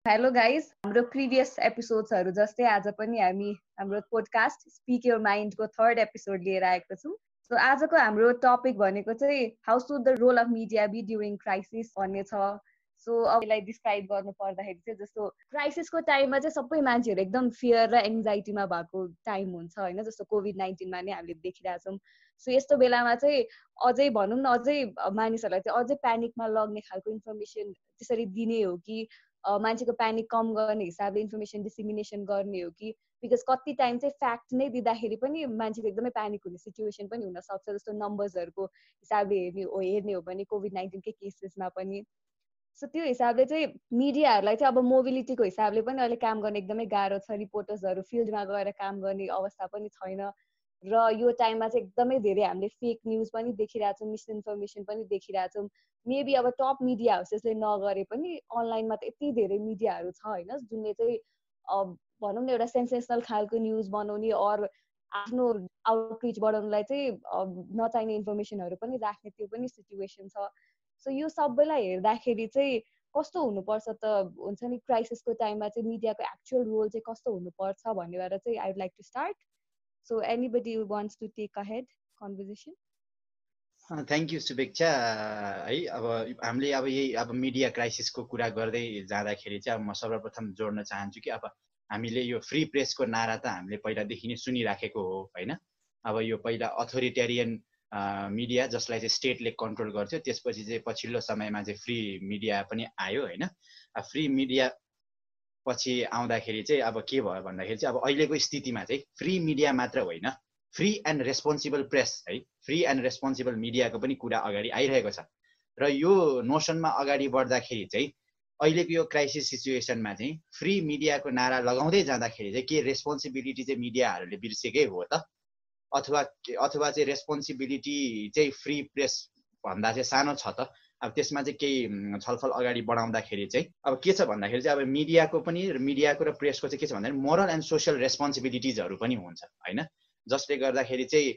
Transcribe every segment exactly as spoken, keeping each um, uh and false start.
Hello guys, हाम्रो previous एपिसोड्सहरू जस्तै आज पनि हामी हाम्रो पोडकास्ट स्पिक योर माइन्डको थर्ड एपिसोड लिएर आएको छौँ। सो आजको हाम्रो टपिक भनेको चाहिँ how should the role of media be during crisis भन्ने छ। सो अब यसलाई डिस्क्राइब गर्नु पर्दाखेरि चाहिँ जस्तो क्राइसिसको टाइममा चाहिँ सबै मान्छेहरू एकदम फियर र एङ्जाइटीमा भएको टाइम हुन्छ होइन, जस्तो कोभिड नाइन्टिनमा नै हामीले देखिरहेछौँ। सो यस्तो बेलामा चाहिँ अझै भनौँ न अझै मानिसहरूलाई चाहिँ अझै प्यानिकमा लग्ने खालको इन्फर्मेसन त्यसरी दिने हो कि मान्छेको प्यानिक कम गर्ने हिसाबले इन्फर्मेसन डिसिमिनेसन गर्ने हो कि, बिकज कति टाइम चाहिँ फ्याक्ट नै दिँदाखेरि पनि मान्छेको एकदमै प्यानिक हुने सिचुएसन पनि हुनसक्छ। जस्तो नम्बर्सहरूको हिसाबले हेर्ने हो हेर्ने हो भने कोभिड नाइन्टिनकै केसेसमा पनि। सो त्यो हिसाबले चाहिँ मिडियाहरूलाई चाहिँ अब मोबिलिटीको हिसाबले पनि अहिले काम गर्ने एकदमै गाह्रो छ। रिपोर्टर्सहरू फिल्डमा गएर काम गर्ने अवस्था पनि छैन र यो टाइममा चाहिँ एकदमै धेरै हामीले फेक न्युज पनि देखिरहेछौँ, मिसइन्फर्मेसन पनि देखिरहेछौँ। मेबी अब टप मिडिया हाउसेसले नगरे पनि अनलाइनमा त यति धेरै मिडियाहरू छ होइन, जुनले चाहिँ भनौँ न एउटा सेन्सेसनल खालको न्युज बनाउने अर आफ्नो आउटरिच बढाउनलाई चाहिँ नचाहिने इन्फर्मेसनहरू पनि राख्ने त्यो पनि सिचुएसन छ। सो यो सबैलाई हेर्दाखेरि चाहिँ कस्तो हुनुपर्छ त हुन्छ नि, क्राइसिसको टाइममा चाहिँ मिडियाको एक्चुअल रोल चाहिँ कस्तो हुनुपर्छ भन्ने चाहिँ I would like to start. So anybody who wants to take ahead conversation? Thank you Shubhechha. है अब हामीले अब यही अब मिडिया क्राइसिसको कुरा गर्दै जाँदाखेरि चाहिँ अब म सर्वप्रथम जोड्न चाहन्छु कि अब हामीले यो फ्री प्रेसको नारा त हामीले पहिलादेखि नै सुनिराखेको हो होइन। अब यो पहिला अथोरिटेरियन मिडिया जसलाई चाहिँ स्टेटले कन्ट्रोल गर्थ्यो, त्यसपछि चाहिँ पछिल्लो समयमा चाहिँ फ्री मिडिया पनि आयो होइन। फ्री मिडिया पछि आउँदाखेरि चाहिँ अब के भयो भन्दाखेरि चाहिँ अब अहिलेको स्थितिमा चाहिँ फ्री मिडिया मात्र होइन, फ्री एन्ड रेस्पोन्सिबल प्रेस है, फ्री एन्ड रेस्पोन्सिबल मिडियाको पनि कुरा अगाडि आइरहेको छ। र यो नोसनमा अगाडि बढ्दाखेरि चाहिँ अहिलेको यो क्राइसिस सिचुएसनमा चाहिँ फ्री मिडियाको नारा लगाउँदै जाँदाखेरि चाहिँ के रेस्पोन्सिबिलिटी चाहिँ मिडियाहरूले बिर्सेकै हो त, अथवा अथवा चाहिँ रेस्पोन्सिबिलिटी चाहिँ फ्री प्रेस भन्दा चाहिँ सानो छ त। अब त्यसमा चाहिँ केही छलफल अगाडि बढाउँदाखेरि चाहिँ अब के छ भन्दाखेरि चाहिँ अब मिडियाको पनि मिडियाको र प्रेसको चाहिँ के छ भन्दाखेरि मोरल एन्ड सोसियल रेस्पोन्सिबिलिटिजहरू पनि हुन्छ होइन, जसले गर्दाखेरि चाहिँ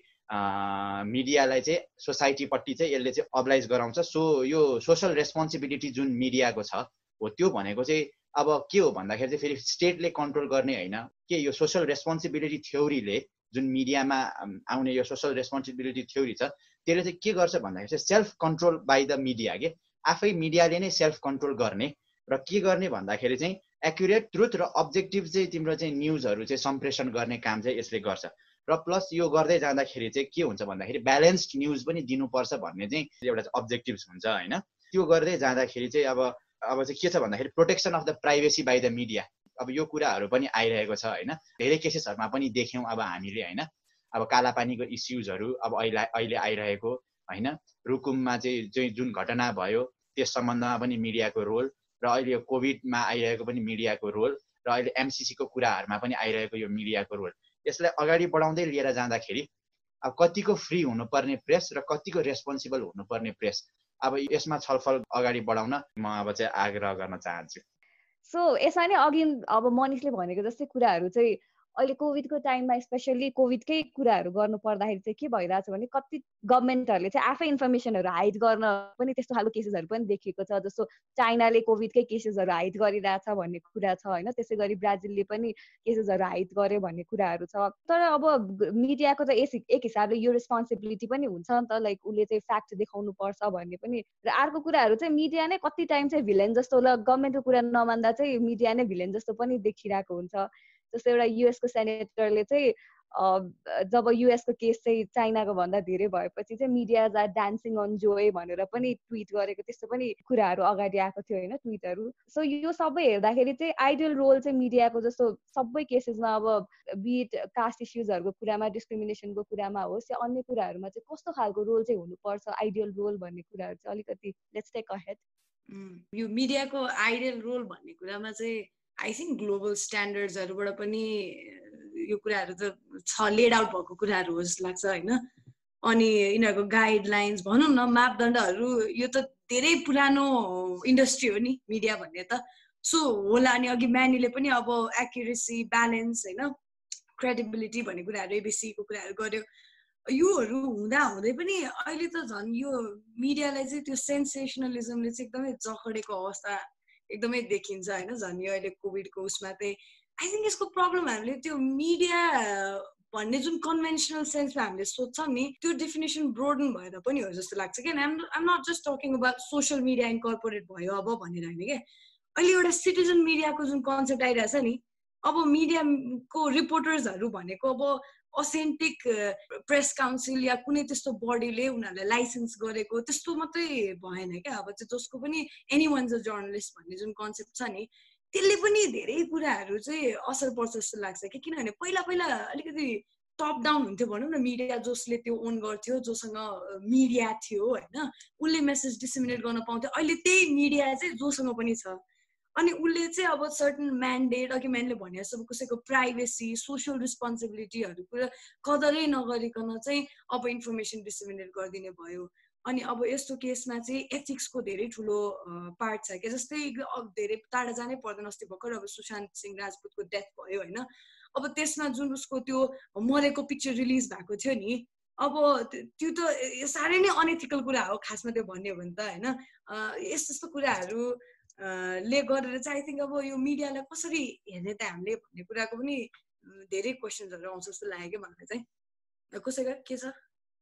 मिडियालाई चाहिँ सोसाइटीपट्टि चाहिँ यसले चाहिँ अब्लाइज गराउँछ। सो यो सोसल रेस्पोन्सिबिलिटी जुन मिडियाको छ हो त्यो भनेको चाहिँ अब के हो भन्दाखेरि चाहिँ फेरि स्टेटले कन्ट्रोल गर्ने होइन के, यो सोसल रेस्पोन्सिबिलिटी थ्योरीले जुन मिडियामा आउने यो सोसल रेस्पोन्सिबिलिटी थ्योरी छ त्यसले चाहिँ के गर्छ भन्दाखेरि चाहिँ self control by the media के, आफै मिडियाले नै सेल्फ कन्ट्रोल गर्ने र के गर्ने भन्दाखेरि चाहिँ एक्युरेट ट्रुथ र अब्जेक्टिभ चाहिँ तिम्रो चाहिँ न्युजहरू चाहिँ सम्प्रेषण गर्ने काम चाहिँ यसले गर्छ। र प्लस यो गर्दै जाँदाखेरि चाहिँ के हुन्छ भन्दाखेरि ब्यालेन्स्ड न्युज पनि दिनुपर्छ भन्ने चाहिँ एउटा अब्जेक्टिभ्स हुन्छ होइन। त्यो गर्दै जाँदाखेरि चाहिँ अब अब चाहिँ के छ भन्दाखेरि protection of the privacy by the media, अब यो कुराहरू पनि आइरहेको छ होइन। धेरै केसेसहरूमा पनि देख्यौँ अब हामीले होइन, अब कालापानीको इस्युजहरू अब अहिले अहिले आइरहेको होइन, रुकुममा चाहिँ चाहिँ जुन घटना भयो त्यस सम्बन्धमा पनि मिडियाको रोल, र अहिले कोभिडमा आइरहेको पनि मिडियाको रोल, र अहिले एमसिसीको कुराहरूमा पनि आइरहेको यो मिडियाको रोल। यसलाई अगाडि बढाउँदै लिएर जाँदाखेरि अब कतिको फ्री हुनुपर्ने प्रेस र कतिको रेस्पोन्सिबल हुनुपर्ने प्रेस, अब यसमा छलफल अगाडि बढाउन म अब चाहिँ आग्रह गर्न चाहन्छु। सो यसमा नै अघि अब मनिषले भनेको जस्तै कुराहरू चाहिँ अहिले कोभिडको टाइममा स्पेसल्ली कोभिडकै कुराहरू गर्नु पर्दाखेरि चाहिँ के भइरहेछ भने कति गभर्मेन्टहरूले चाहिँ आफै इन्फर्मेसनहरू हाइड गर्न पनि त्यस्तो खालको केसेसहरू पनि देखिएको छ। जस्तो चाइनाले कोभिडकै केसेसहरू हाइड गरिरहेछ भन्ने कुरा छ होइन, त्यसै गरी ब्राजिलले पनि केसेसहरू हाइड गर्यो भन्ने कुराहरू छ। तर अब मिडियाको त यस एक हिसाबले यो रेस्पोन्सिबिलिटी पनि हुन्छ नि त, लाइक उसले चाहिँ फ्याक्ट देखाउनु पर्छ भन्ने पनि। र अर्को कुराहरू चाहिँ मिडिया नै कति टाइम चाहिँ भिलेन जस्तो, ल गभर्मेन्टको कुरा नमान्दा चाहिँ मिडिया नै भिलेन जस्तो पनि देखिरहेको हुन्छ। जस्तो एउटा युएसको सेनेटरले चाहिँ जब युएसको केस चाहिँ चाइनाको भन्दा धेरै भएपछि चाहिँ medias are dancing on joy भनेर पनि ट्विट गरेको, त्यस्तो पनि कुराहरू अगाडि आएको थियो होइन ट्विटहरू। सो यो सबै हेर्दाखेरि चाहिँ आइडियल रोल चाहिँ मिडियाको जस्तो सबै केसेसमा अब बिट कास्ट इस्युजहरूको कुरामा, डिस्क्रिमिनेसनको कुरामा होस् या अन्य कुराहरूमा चाहिँ कस्तो खालको रोल चाहिँ हुनुपर्छ आइडियल रोल भन्ने कुराहरू चाहिँ अलिकति लेट्स टेक अहेड। यो मिडियाको आइडियल रोल भन्ने कुरामा चाहिँ आई थिङ्क ग्लोबल स्ट्यान्डर्ड्सहरूबाट पनि यो कुराहरू त छ, लेड आउट भएको कुराहरू हो जस्तो लाग्छ होइन। अनि यिनीहरूको गाइडलाइन्स भनौँ न, मापदण्डहरू, यो त धेरै पुरानो इन्डस्ट्री हो नि मिडिया भन्ने त। सो होला, अनि अघि म्यानीले पनि अब एक्युरेसी, ब्यालेन्स होइन, क्रेडिबिलिटी भन्ने कुराहरू, एबिसीको कुराहरू गर्यो। योहरू हुँदा हुँदै पनि अहिले त झन् यो मिडियालाई चाहिँ त्यो सेन्सेसनलिजमले चाहिँ एकदमै जखडेको अवस्था एकदमै देखिन्छ होइन झन् यो अहिले कोभिडको उसमा चाहिँ आई थिङ्क यसको प्रब्लम हामीले त्यो मिडिया भन्ने जुन कन्भेन्सनल सेन्समा हामीले सोध्छौँ नि त्यो डेफिनेसन ब्रोडन भएर पनि हो जस्तो लाग्छ क्या I'm I'm not just talking about social media incorporate भयो अब भनेर होइन क्या अहिले एउटा सिटिजन मिडियाको जुन कन्सेप्ट आइरहेछ नि अब मिडियाको रिपोर्टर्सहरू भनेको अब अथेन्टिक प्रेस काउन्सिल या कुनै त्यस्तो बडीले उनीहरूलाई लाइसेन्स गरेको त्यस्तो मात्रै भएन क्या अब चाहिँ जसको पनि एनी वान्स अ जर्नलिस्ट भन्ने जुन कन्सेप्ट छ नि त्यसले पनि धेरै कुराहरू चाहिँ असर पर्छ जस्तो लाग्छ कि किनभने पहिला पहिला अलिकति टप डाउन हुन्थ्यो भनौँ न मिडिया जसले त्यो ओन गर्थ्यो जोसँग मिडिया थियो होइन उसले मेसेज डिसिमिनेट गर्न पाउँथ्यो अहिले त्यही मिडिया चाहिँ जोसँग पनि छ अनि उसले चाहिँ अब सर्टन म्यान्डेट अघि म्यानले भने जस्तो कसैको प्राइभेसी सोसियल रेस्पोन्सिबिलिटीहरू कुरा कदरै नगरिकन चाहिँ अब इन्फर्मेसन डिसिमिनेट गरिदिने भयो अनि अब यस्तो केसमा चाहिँ एथिक्सको धेरै ठुलो पार्ट छ क्या जस्तै धेरै टाढा जानै पर्दैन अस्ति भर्खर अब सुशान्त सिंह राजपूतको डेथ भयो होइन अब त्यसमा जुन उसको त्यो मरेको पिक्चर रिलिज भएको थियो नि अब त्यो त साह्रै नै अनएथिकल कुरा हो खासमा त्यो भन्ने हो भने त होइन यस्तो यस्तो कुराहरू ले गरेर चाहिँ आई थिङ्क अब यो मिडियालाई कसरी हेर्ने त हामीले भन्ने कुराको पनि धेरै क्वेसन्सहरू आउँछ जस्तो लाग्यो क्या मलाई चाहिँ कसैको के छ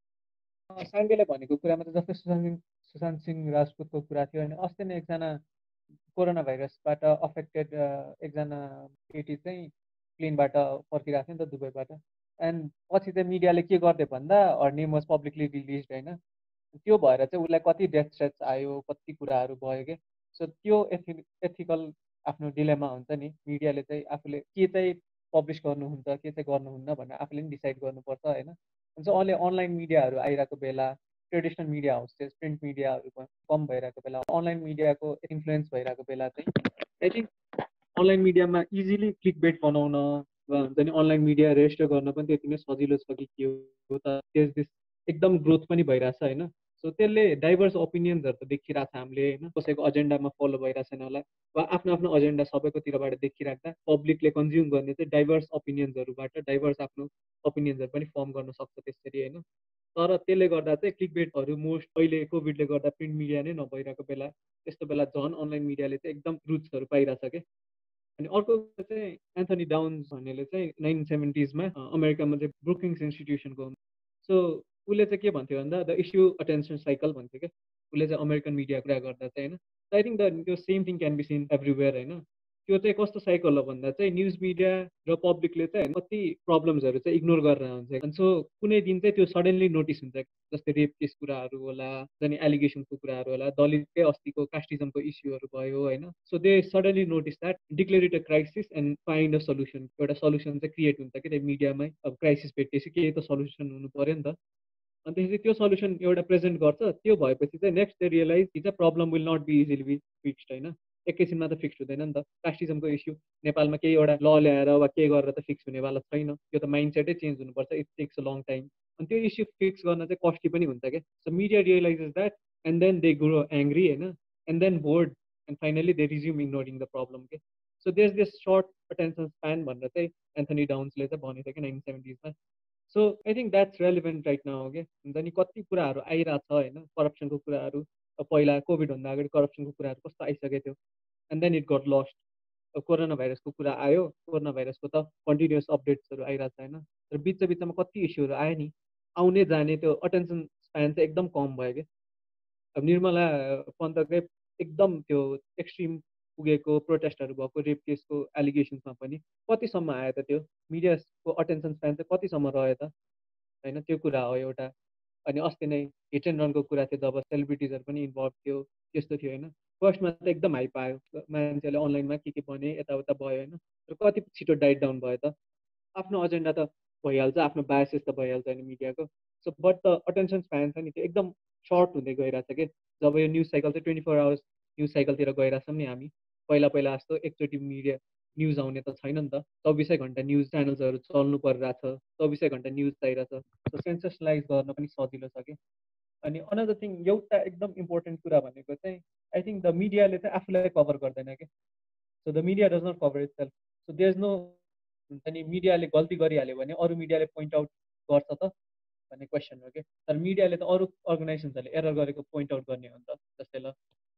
साङ्गेले भनेको कुरामा त जस्तै सुशान्त सिंह सुशान्त सिंह राजपूतको कुरा थियो होइन अस्ति नै एकजना कोरोना भाइरसबाट अफेक्टेड एकजना केटी चाहिँ प्लेनबाट फर्किरहेको थियो नि त दुबईबाट एन्ड पछि चाहिँ मिडियाले के गर्दै भन्दा her name was publicly release होइन त्यो भएर चाहिँ उसलाई कति डेथ थ्रेट्स आयो कति कुराहरू भयो कि सो त्यो एथि एथिकल आफ्नो डिलेमा हुन्छ नि मिडियाले चाहिँ आफूले के चाहिँ पब्लिस गर्नुहुन्छ के चाहिँ गर्नुहुन्न भनेर आफूले पनि डिसाइड गर्नुपर्छ होइन सो अहिले अनलाइन मिडियाहरू आइरहेको बेला ट्रेडिसनल मिडिया हाउसेस प्रिन्ट मिडियाहरू कम भइरहेको बेला अनलाइन मिडियाको इन्फ्लुएन्स भइरहेको बेला चाहिँ आई थिङ्क अनलाइन मिडियामा इजिली क्लिक बेट बनाउन वा हुन्छ नि अनलाइन मिडिया रेजिस्टर गर्न पनि त्यति नै सजिलो छ कि के हो त त्यस दिस एकदम ग्रोथ पनि भइरहेछ होइन सो त्यसले डाइभर्स ओपिनियन्सहरू त देखिरहेको छ हामीले होइन कसैको एजेन्डामा फलो भइरहेको छैन होला वा आफ्नो आफ्नो एजेन्डा सबैकोतिरबाट देखिराख्दा पब्लिकले कन्ज्युम गर्ने चाहिँ डाइभर्स ओपिनियन्सहरूबाट डाइभर्स आफ्नो ओपिनियन्सहरू पनि फर्म गर्न सक्छ त्यसरी होइन तर त्यसले गर्दा चाहिँ क्लिक बेटहरू मोस्ट अहिले कोभिडले गर्दा प्रिन्ट मिडिया नै नभइरहेको बेला त्यस्तो बेला झन् अनलाइन मिडियाले चाहिँ एकदम रुट्सहरू पाइरहेछ कि अनि अर्को चाहिँ एन्थनी डाउन्स भन्नेले चाहिँ नाइन्टिन सेभेन्टिजमा अमेरिकामा चाहिँ ब्रुकिङ्स इन्स्टिट्युसनको सो उसले चाहिँ के भन्थ्यो भन्दा द इस्यु अटेन्सन साइकल भन्थ्यो क्या उसले चाहिँ अमेरिकन मिडिया कुरा गर्दा चाहिँ होइन आई थिङ्क द त्यो same thing can be seen everywhere होइन त्यो चाहिँ कस्तो साइकल हो भन्दा चाहिँ न्युज मिडिया र पब्लिकले चाहिँ कति प्रब्लम्सहरू चाहिँ इग्नोर गरेर हुन्छ अनि सो कुनै दिन चाहिँ त्यो सडनली नोटिस हुन्छ जस्तै रेप केस कुराहरू होला अनि एलिगेसनको कुराहरू होला दलितकै अस्तिको कास्टिजमको इस्युहरू भयो होइन so they suddenly notice that declare it a crisis and find a solution एउटा सल्युसन चाहिँ क्रिएट हुन्छ कि त्यो मिडियामै अब क्राइसिस भेटेपछि केही त सल्युसन हुनु पऱ्यो नि त अनि त्यसपछि त्यो सल्युसन एउटा प्रेजेन्ट गर्छ त्यो भएपछि चाहिँ नेक्स्ट डे रियलाइज कि चाहिँ problem will not be easily be fixed होइन एकैछिनमा त फिक्स हुँदैन नि त कास्टिजमको इस्यु नेपालमा केही एउटा ल ल्याएर वा केही गरेर त फिक्स हुनेवाला छैन त्यो त माइन्ड सेटै चेन्ज हुनुपर्छ it takes a long time अनि त्यो इस्यु फिक्स गर्न चाहिँ कस्टली पनि हुन्छ क्या सो media realises that and then they grow angry होइन and then bored and finally they resume ignoring the problem के so there this short attention span भनेर चाहिँ एन्थनी डाउन्सले चाहिँ भनेको थियो कि नाइन्टिन सेभेन्टिजमा so I think that's relevant right now हो क्या हुन्छ नि कति कुराहरू आइरहेको छ होइन करप्सनको कुराहरू पहिला कोभिडभन्दा अगाडि करप्सनको कुराहरू कस्तो आइसकेको थियो and then it got lost corona भाइरसको कुरा आयो कोरोना भाइरसको त कन्टिन्युस अपडेट्सहरू आइरहेको छ होइन तर बिच बिचमा कति इस्युहरू आयो नि आउने जाने त्यो अटेन्सन स्प्यान चाहिँ एकदम कम भयो क्या अब निर्मला पन्तकै एकदम त्यो एक्सट्रिम पुगेको प्रोटेस्टहरू भएको रेप केसको एलिगेसन्समा पनि कतिसम्म आयो त त्यो मिडियाको अटेन्सन स्प्यान चाहिँ कतिसम्म रह्यो त होइन त्यो कुरा हो एउटा अनि अस्ति नै हिट एन्ड रनको कुरा थियो जब सेलिब्रिटिजहरू पनि इन्भल्भ थियो त्यस्तो थियो होइन फर्स्टमा त एकदम हाइप आयो मान्छेले अनलाइनमा के के भने यताउता भयो होइन तर कति छिटो डाइट डाउन भयो त आफ्नो एजेन्डा त भइहाल्छ आफ्नो बायसेस त भइहाल्छ होइन मिडियाको so but the attention span छ नि त्यो एकदम सर्ट हुँदै गइरहेछ कि जब यो न्युज साइकल चाहिँ ट्वेन्टी फोर आवर्स न्युज साइकलतिर गइरहेछौँ नि हामी पहिला पहिला जस्तो एकचोटि मिडिया न्युज आउने त छैन नि त चौबिसै घन्टा न्युज च्यानल्सहरू चल्नु परिरहेछ चौबिसै घन्टा न्युज चाहिरहेछ सो सेन्सेसनलाइज गर्न पनि सजिलो छ कि अनि अनदर थिङ एउटा एकदम इम्पोर्टेन्ट कुरा भनेको चाहिँ आई थिङ्क द मिडियाले चाहिँ आफूलाई कभर गर्दैन क्या so the media does not cover itself so there is no हुन्छ नि मिडियाले गल्ती गरिहाल्यो भने अरू मिडियाले पोइन्ट आउट गर्छ त भन्ने क्वेसन हो कि तर मिडियाले त अरू अर्गनाइजेसन्सहरूले एरर गरेको पोइन्ट आउट गर्ने हो नि त जस्तै ल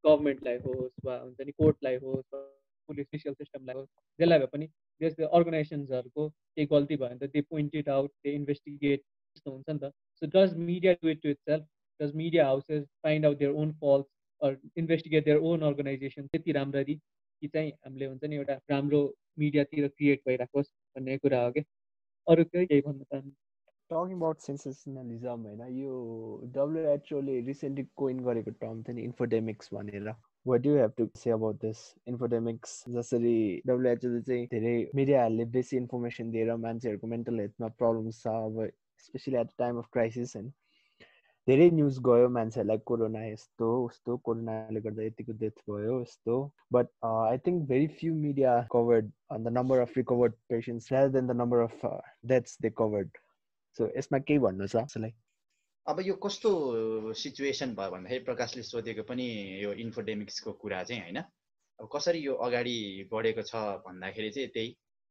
गभर्मेन्टलाई होस् वा हुन्छ नि कोर्टलाई होस् वा पुलिस जुडिसियल सिस्टमलाई होस् जसलाई भए पनि त्यस्तो अर्गनाइजेसन्सहरूको केही गल्ती भयो भने त they point it out, they investigate, त्यस्तो हुन्छ नि त. So does media do it to itself? Does media houses find out their own fault or investigate their own organisation त्यति राम्ररी कि चाहिँ हामीले हुन्छ नि एउटा राम्रो मिडियातिर क्रिएट भइराखोस् भन्ने कुरा हो कि. अरू केही केही भन्न चाहनु? टकिङ अबाउट सेन्सेसनलिजम होइन, यो डब्लुएचओले रिसेन्टली कोइन गरेको टर्म थियो नि इन्फोडेमिक्स भनेर. What do you have to say about this infodemics? जसरी डब्लुएचओले चाहिँ धेरै मिडियाहरूले बेसी इन्फर्मेसन दिएर मान्छेहरूको मेन्टल हेल्थमा प्रब्लम्स छ अब specially at the time of crisis होइन. धेरै न्युज गयो मान्छेहरूलाई कोरोना यस्तो उस्तो, कोरोनाले गर्दा यतिको डेथ भयो यस्तो, but I think very few media covered on the number of recovered patients rather than the number of deaths they covered. So यसमा केही भन्नु छ यसलाई? अब यो कस्तो सिचुएसन भयो भन्दाखेरि प्रकाशले सोधेको पनि यो इन्फोडेमिक्सको कुरा चाहिँ होइन. अब कसरी यो अगाडि बढेको छ भन्दाखेरि चाहिँ त्यही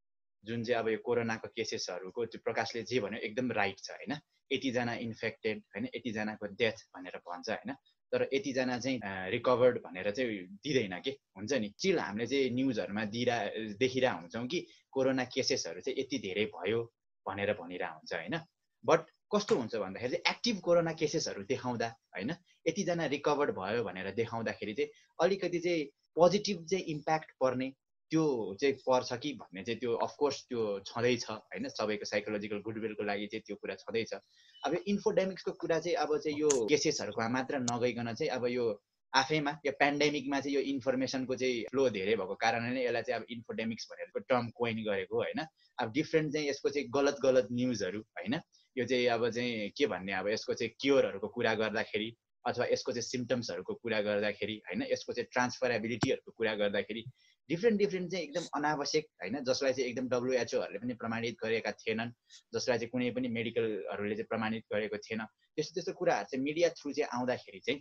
जुन चाहिँ अब यो कोरोनाको केसेसहरूको त्यो प्रकाशले जे भन्यो एकदम राइट छ होइन. यतिजना इन्फेक्टेड होइन, यतिजनाको डेथ भनेर भन्छ होइन, तर यतिजना चाहिँ रिकभर्ड भनेर चाहिँ दिँदैन के हुन्छ नि. चिल हामीले चाहिँ न्युजहरूमा दिइरा देखिरहेको हुन्छौँ कि कोरोना केसेसहरू चाहिँ यति धेरै भयो भनेर भनिरहेको हुन्छ होइन. बट कस्तो हुन्छ भन्दाखेरि चाहिँ एक्टिभ कोरोना केसेसहरू देखाउँदा होइन, यतिजना रिकभर्ड भयो भनेर देखाउँदाखेरि चाहिँ अलिकति चाहिँ पोजिटिभ चाहिँ इम्प्याक्ट पर्ने त्यो चाहिँ पर्छ कि भन्ने चाहिँ त्यो अफकोर्स त्यो छँदैछ होइन. सबैको साइकोलोजिकल गुडविलको लागि चाहिँ त्यो कुरा छँदैछ. अब यो इन्फोडेमिक्सको कुरा चाहिँ अब चाहिँ यो केसेसहरूमा मात्र नगइकन चाहिँ अब यो आफैमा यो पेन्डेमिकमा चाहिँ यो इन्फर्मेसनको चाहिँ फ्लो धेरै भएको कारणले नै यसलाई चाहिँ अब इन्फोडेमिक्स भनेर टर्म कोइन गरेको होइन. अब डिफ्रेन्ट चाहिँ यसको चाहिँ गलत गलत न्युजहरू होइन, यो चाहिँ अब चाहिँ के भन्ने अब यसको चाहिँ क्योरहरूको कुरा गर्दाखेरि अथवा यसको चाहिँ सिम्टम्सहरूको कुरा गर्दाखेरि होइन, यसको चाहिँ ट्रान्सफरेबिलिटीहरूको कुरा गर्दाखेरि डिफ्रेन्ट डिफ्रेन्ट चाहिँ एकदम अनावश्यक होइन, जसलाई चाहिँ एकदम डब्लुएचओहरूले पनि प्रमाणित गरेका थिएनन्, जसलाई चाहिँ कुनै पनि मेडिकलहरूले चाहिँ प्रमाणित गरेको थिएन. त्यस्तो त्यस्तो कुराहरू चाहिँ मिडिया थ्रु चाहिँ आउँदाखेरि चाहिँ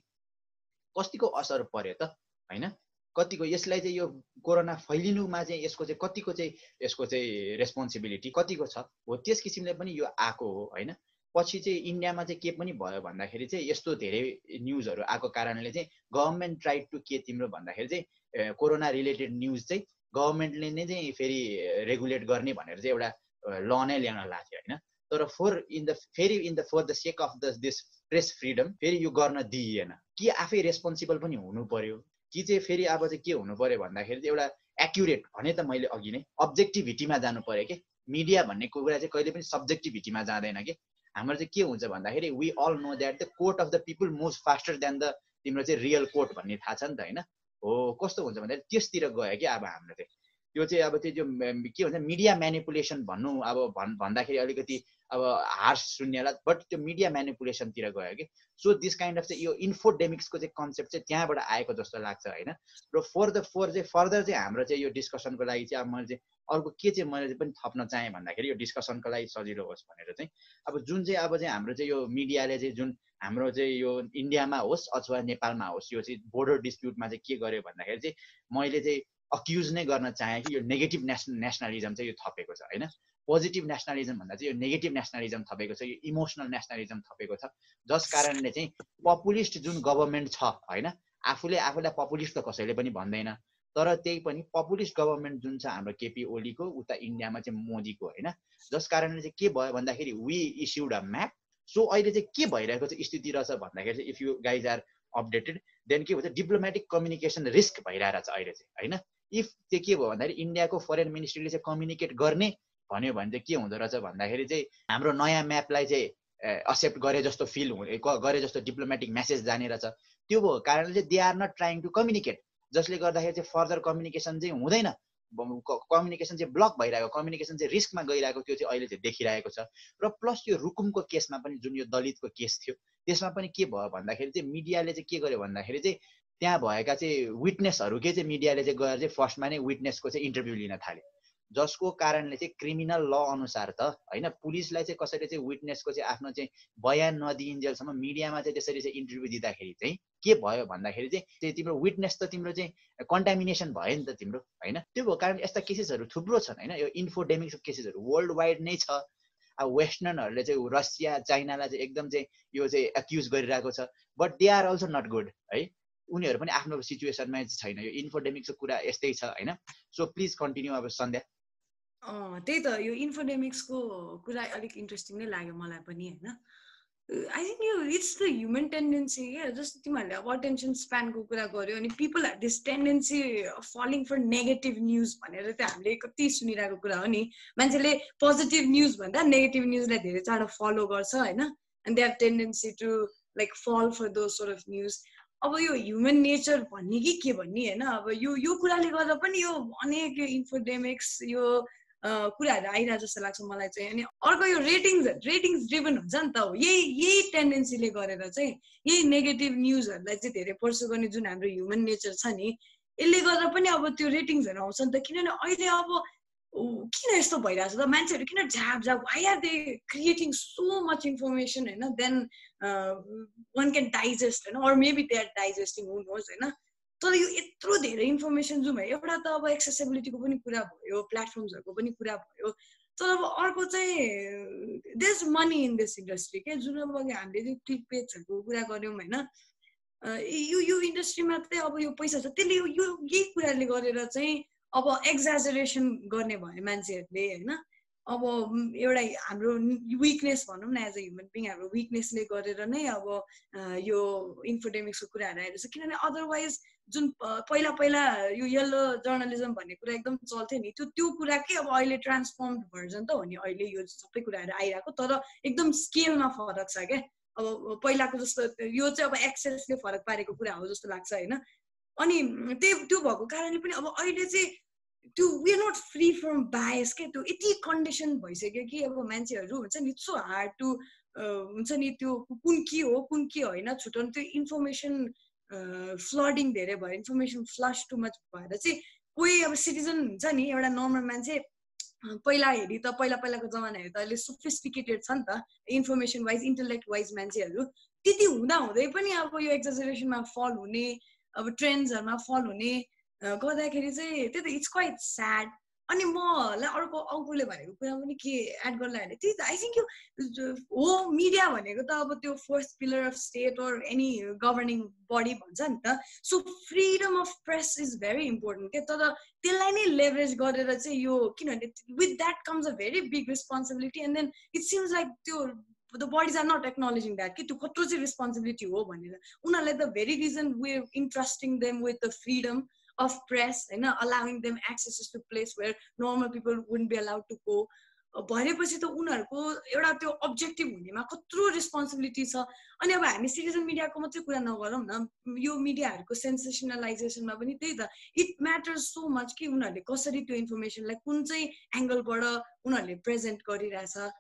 कतिको असर पर्यो त होइन. कतिको यसलाई चाहिँ यो कोरोना फैलिनुमा चाहिँ यसको चाहिँ कतिको चाहिँ यसको चाहिँ रेस्पोन्सिबिलिटी कतिको छ हो, त्यस किसिमले पनि यो आएको हो होइन. पछि चाहिँ इन्डियामा चाहिँ के पनि भयो भन्दाखेरि चाहिँ यस्तो धेरै न्युजहरू आएको कारणले चाहिँ गभर्मेन्ट ट्राइड टु के तिम्रो भन्दाखेरि चाहिँ कोरोना रिलेटेड न्युज चाहिँ गभर्मेन्टले नै चाहिँ फेरि रेगुलेट गर्ने भनेर चाहिँ एउटा ल नै ल्याउन लाग्थ्यो होइन. तर फोर इन द फेरि in the for the sake of the this press freedom फेरि यो गर्न दिइएन कि आफै रेस्पोन्सिबल पनि हुनु पर्यो कि चाहिँ फेरि अब चाहिँ के हुनु पर्यो भन्दाखेरि चाहिँ एउटा एक्युरेट भने त मैले अघि नै अब्जेक्टिभिटीमा जानु पर्यो कि. मिडिया भन्ने कुरा चाहिँ कहिले पनि सब्जेक्टिभिटीमा जाँदैन कि. हाम्रो चाहिँ के हुन्छ भन्दाखेरि we all know that the court of the people moves faster than the तिम्रो चाहिँ रियल कोर्ट भन्ने थाहा छ नि त होइन. हो कस्तो हुन्छ भन्दाखेरि त्यसतिर गयो कि अब हाम्रो चाहिँ त्यो चाहिँ अब त्यो के भन्छ मिडिया म्यानिपुलेसन भन्नु अब भन् भन्दाखेरि अलिकति अब हार्स सुन्नेला, बट त्यो मिडिया म्यानिपुलेसनतिर गयो कि. सो दिस काइन्ड अफ चाहिँ यो इन्फोडेमिक्सको चाहिँ कन्सेप्ट चाहिँ त्यहाँबाट आएको जस्तो लाग्छ होइन. र फोर द फोर चाहिँ फर्दर चाहिँ हाम्रो चाहिँ यो डिस्कसनको लागि चाहिँ अब मैले चाहिँ अर्को के चाहिँ मैले पनि थप्न चाहेँ भन्दाखेरि यो डिस्कसनको लागि सजिलो होस् भनेर चाहिँ अब जुन चाहिँ अब चाहिँ हाम्रो चाहिँ यो मिडियाले चाहिँ जुन हाम्रो चाहिँ यो इन्डियामा होस् अथवा नेपालमा होस् यो चाहिँ बोर्डर डिस्प्युटमा चाहिँ के गर्यो भन्दाखेरि चाहिँ मैले चाहिँ अक्युज नै गर्न चाहेँ कि यो नेगेटिभ नेसनल नेसनलिजम चाहिँ यो थपेको छ होइन. पोजिटिभ नेसनलिजम भन्दा चाहिँ यो नेगेटिभ नेसनलिजम थपेको छ, यो इमोसनल नेसनलिजम थपेको छ. जस कारणले चाहिँ पपुलिस्ट जुन गभर्मेन्ट छ होइन, आफूले आफूलाई पपुलिस्ट त कसैले पनि भन्दैन, तर त्यही पनि पपुलिस्ट गभर्मेन्ट जुन छ हाम्रो केपी ओलीको उता इन्डियामा चाहिँ मोदीको होइन. जस कारणले चाहिँ के भयो भन्दाखेरि we issued a map. So अहिले चाहिँ के भइरहेको चाहिँ स्थिति रहेछ भन्दाखेरि चाहिँ if you guys are updated then के भन्छ डिप्लोमेटिक कम्युनिकेसन रिस्क भइरहेको छ अहिले चाहिँ होइन. इफ चाहिँ के भयो भन्दाखेरि इन्डियाको फरेन मिनिस्ट्रीले चाहिँ कम्युनिकेट गर्ने भन्यो भने चाहिँ के हुँदो रहेछ भन्दाखेरि चाहिँ हाम्रो नयाँ म्यापलाई चाहिँ एक्सेप्ट गरे जस्तो फिल हुने गरे जस्तो डिप्लोमेटिक मेसेज जाने रहेछ. त्यो भयो कारणले चाहिँ they are not trying to communicate, जसले गर्दाखेरि चाहिँ फर्दर कम्युनिकेसन चाहिँ हुँदैन, कम्युनिकेसन चाहिँ ब्लक भइरहेको, कम्युनिकेसन चाहिँ रिस्कमा गइरहेको त्यो चाहिँ अहिले चाहिँ देखिरहेको छ. र प्लस यो रुकुमको केसमा पनि जुन यो दलितको केस थियो त्यसमा पनि के भयो भन्दाखेरि चाहिँ मिडियाले चाहिँ के गर्यो भन्दाखेरि चाहिँ त्यहाँ भएका चाहिँ विटनेसहरूकै चाहिँ मिडियाले चाहिँ गएर चाहिँ फर्स्टमा नै विटनेसको चाहिँ इन्टरभ्यू लिन थाल्यो, जसको कारणले चाहिँ क्रिमिनल ल अनुसार त होइन पुलिसलाई चाहिँ कसैले चाहिँ विटनेसको चाहिँ आफ्नो चाहिँ बयान नदिइन्जेलसम्म मिडियामा चाहिँ त्यसरी चाहिँ इन्टरभ्यू दिँदाखेरि चाहिँ के भयो भन्दाखेरि चाहिँ तिम्रो विटनेस त तिम्रो चाहिँ कन्टामिनेसन भयो नि त तिम्रो होइन. त्यो भएको कारण यस्ता केसेसहरू थुप्रो छन् होइन. यो इन्फोडेमिक्सको केसेसहरू वर्ल्ड वाइड नै छ. अब वेस्टर्नहरूले चाहिँ रसिया चाइनालाई चाहिँ एकदम चाहिँ यो चाहिँ एक्युज गरिरहेको छ, but they are also not good है. उनीहरू पनि आफ्नो सिचुएसनमा छैन यो इन्फोडेमिक्सको कुरा यस्तै छ हैन सो प्लिज कन्टिन्यू अब सन्ध्या अँ त्यही त यो इन्फोडेमिक्सको कुरा अलिक इन्ट्रेस्टिङ नै लाग्यो मलाई पनि होइन आई थिङ्क यो इट्स द ह्युमन टेन्डेन्सी क्या जस्तो तिमीहरूले अब अटेन्सन स्प्यानको कुरा गर्यो अनि people have this tendency falling for negative news भनेर चाहिँ हामीले कति सुनिरहेको कुरा हो नि मान्छेले पोजिटिभ न्युज भन्दा नेगेटिभ न्युजलाई धेरै चाँडो फलो गर्छ होइन and they have tendency to like fall for those sort of news अब यो ह्युमन नेचर भन्ने कि के भन्ने होइन अब यो यो कुराले गर्दा पनि यो अनेक यो इन्फोडेमिक्स यो कुराहरू आइरहेको जस्तो लाग्छ मलाई चाहिँ अनि अर्को यो रेटिङ्स रेटिङ्स ड्रिभन हुन्छ नि त यही यही टेन्डेन्सीले गरेर चाहिँ यही नेगेटिभ न्युजहरूलाई चाहिँ धेरै पर्सु गर्ने जुन हाम्रो ह्युमन नेचर छ नि यसले गर्दा पनि अब त्यो रेटिङ्सहरू आउँछ नि त किनभने अहिले अब किन यस्तो भइरहेको छ त मान्छेहरू किन झाप झाप why are they creating so much information होइन देन वान क्यान डाइजेस्ट होइन or maybe they are digesting who knows होइन तर यो यत्रो धेरै इन्फर्मेसन जुन भयो एउटा त अब एक्सेसिबिलिटीको पनि कुरा भयो प्लेटफर्म्सहरूको पनि कुरा भयो तर अब अर्को चाहिँ there is money in this industry के जुन अब हामीले त्यो क्लिक पेजहरूको कुरा गऱ्यौँ होइन यो यो इन्डस्ट्रीमा चाहिँ अब यो पैसा छ त्यसले यो यही कुराले गरेर चाहिँ अब एक्जाजरेसन गर्ने भयो मान्छेहरूले होइन अब एउटा हाम्रो विकनेस भनौँ न एज अ ह्युमन बिङ हाम्रो विकनेसले गरेर नै अब यो इन्फोडेमिक्सको कुराहरू आइरहेछ किनभने अदरवाइज जुन पहिला पहिला यो येल्लो जर्नलिजम भन्ने कुरा एकदम चल्थ्यो नि त्यो त्यो कुरा के अब अहिले ट्रान्सफर्म्ड भर्जन त हो नि अहिले यो सबै कुराहरू आइरहेको तर एकदम स्केलमा फरक छ क्या अब पहिलाको जस्तो यो चाहिँ अब एक्सेसले फरक पारेको कुरा हो जस्तो लाग्छ होइन अनि त्यही त्यो भएको कारणले पनि अब अहिले चाहिँ त्यो we are not free from bias के त्यो यति कन्डिसन भइसक्यो कि अब मान्छेहरू हुन्छ नि सो हार्ड टु हुन्छ नि त्यो कुन के हो कुन के होइन छुट्याउनु त्यो इन्फर्मेसन फ्लडिङ धेरै भयो इन्फर्मेसन फ्लस टु मच भएर चाहिँ कोही अब सिटिजन हुन्छ नि एउटा नर्मल मान्छे पहिला हेरी त पहिला पहिलाको जमाना हेरी त अहिले सोफिस्टिकेटेड छ नि त इन्फर्मेसन वाइज इन्टेलेक्ट वाइज मान्छेहरू त्यति हुँदा हुँदै पनि अब यो एक्जाजरेसनमा फल हुने अब ट्रेन्ड्सहरूमा फल हुने गर्दाखेरि चाहिँ त्यही त इट्स क्वाइट स्याड अनि मलाई अर्को अङ्कुरले भनेको कुरा पनि के एड गर्न लाग्यो त्यही त आई थिङ्क यो हो मिडिया भनेको त अब त्यो first pillar of state or any governing body भन्छ नि त so freedom of press is very important के तर त्यसलाई नै लेभरेज गरेर चाहिँ यो किनभने with that comes a very big responsibility and then it seems like त्यो the bodies are not acknowledging that कि त्यो कत्रो चाहिँ responsibility हो भनेर उनीहरूलाई the very reason we're entrusting them with the freedom of press होइन allowing them access to place where normal people wouldn't be allowed to go भएपछि त उनीहरूको एउटा त्यो अब्जेक्टिभ हुनेमा कत्रो रेस्पोन्सिबिलिटी छ अनि अब हामी सिटिजन मिडियाको मात्रै कुरा नगरौँ न यो मिडियाहरूको सेन्सेसनलाइजेसनमा पनि त्यही त इट म्याटर्स सो मच कि उनीहरूले कसरी त्यो इन्फर्मेसनलाई कुन चाहिँ एङ्गलबाट उनीहरूले प्रेजेन्ट गरिरहेछ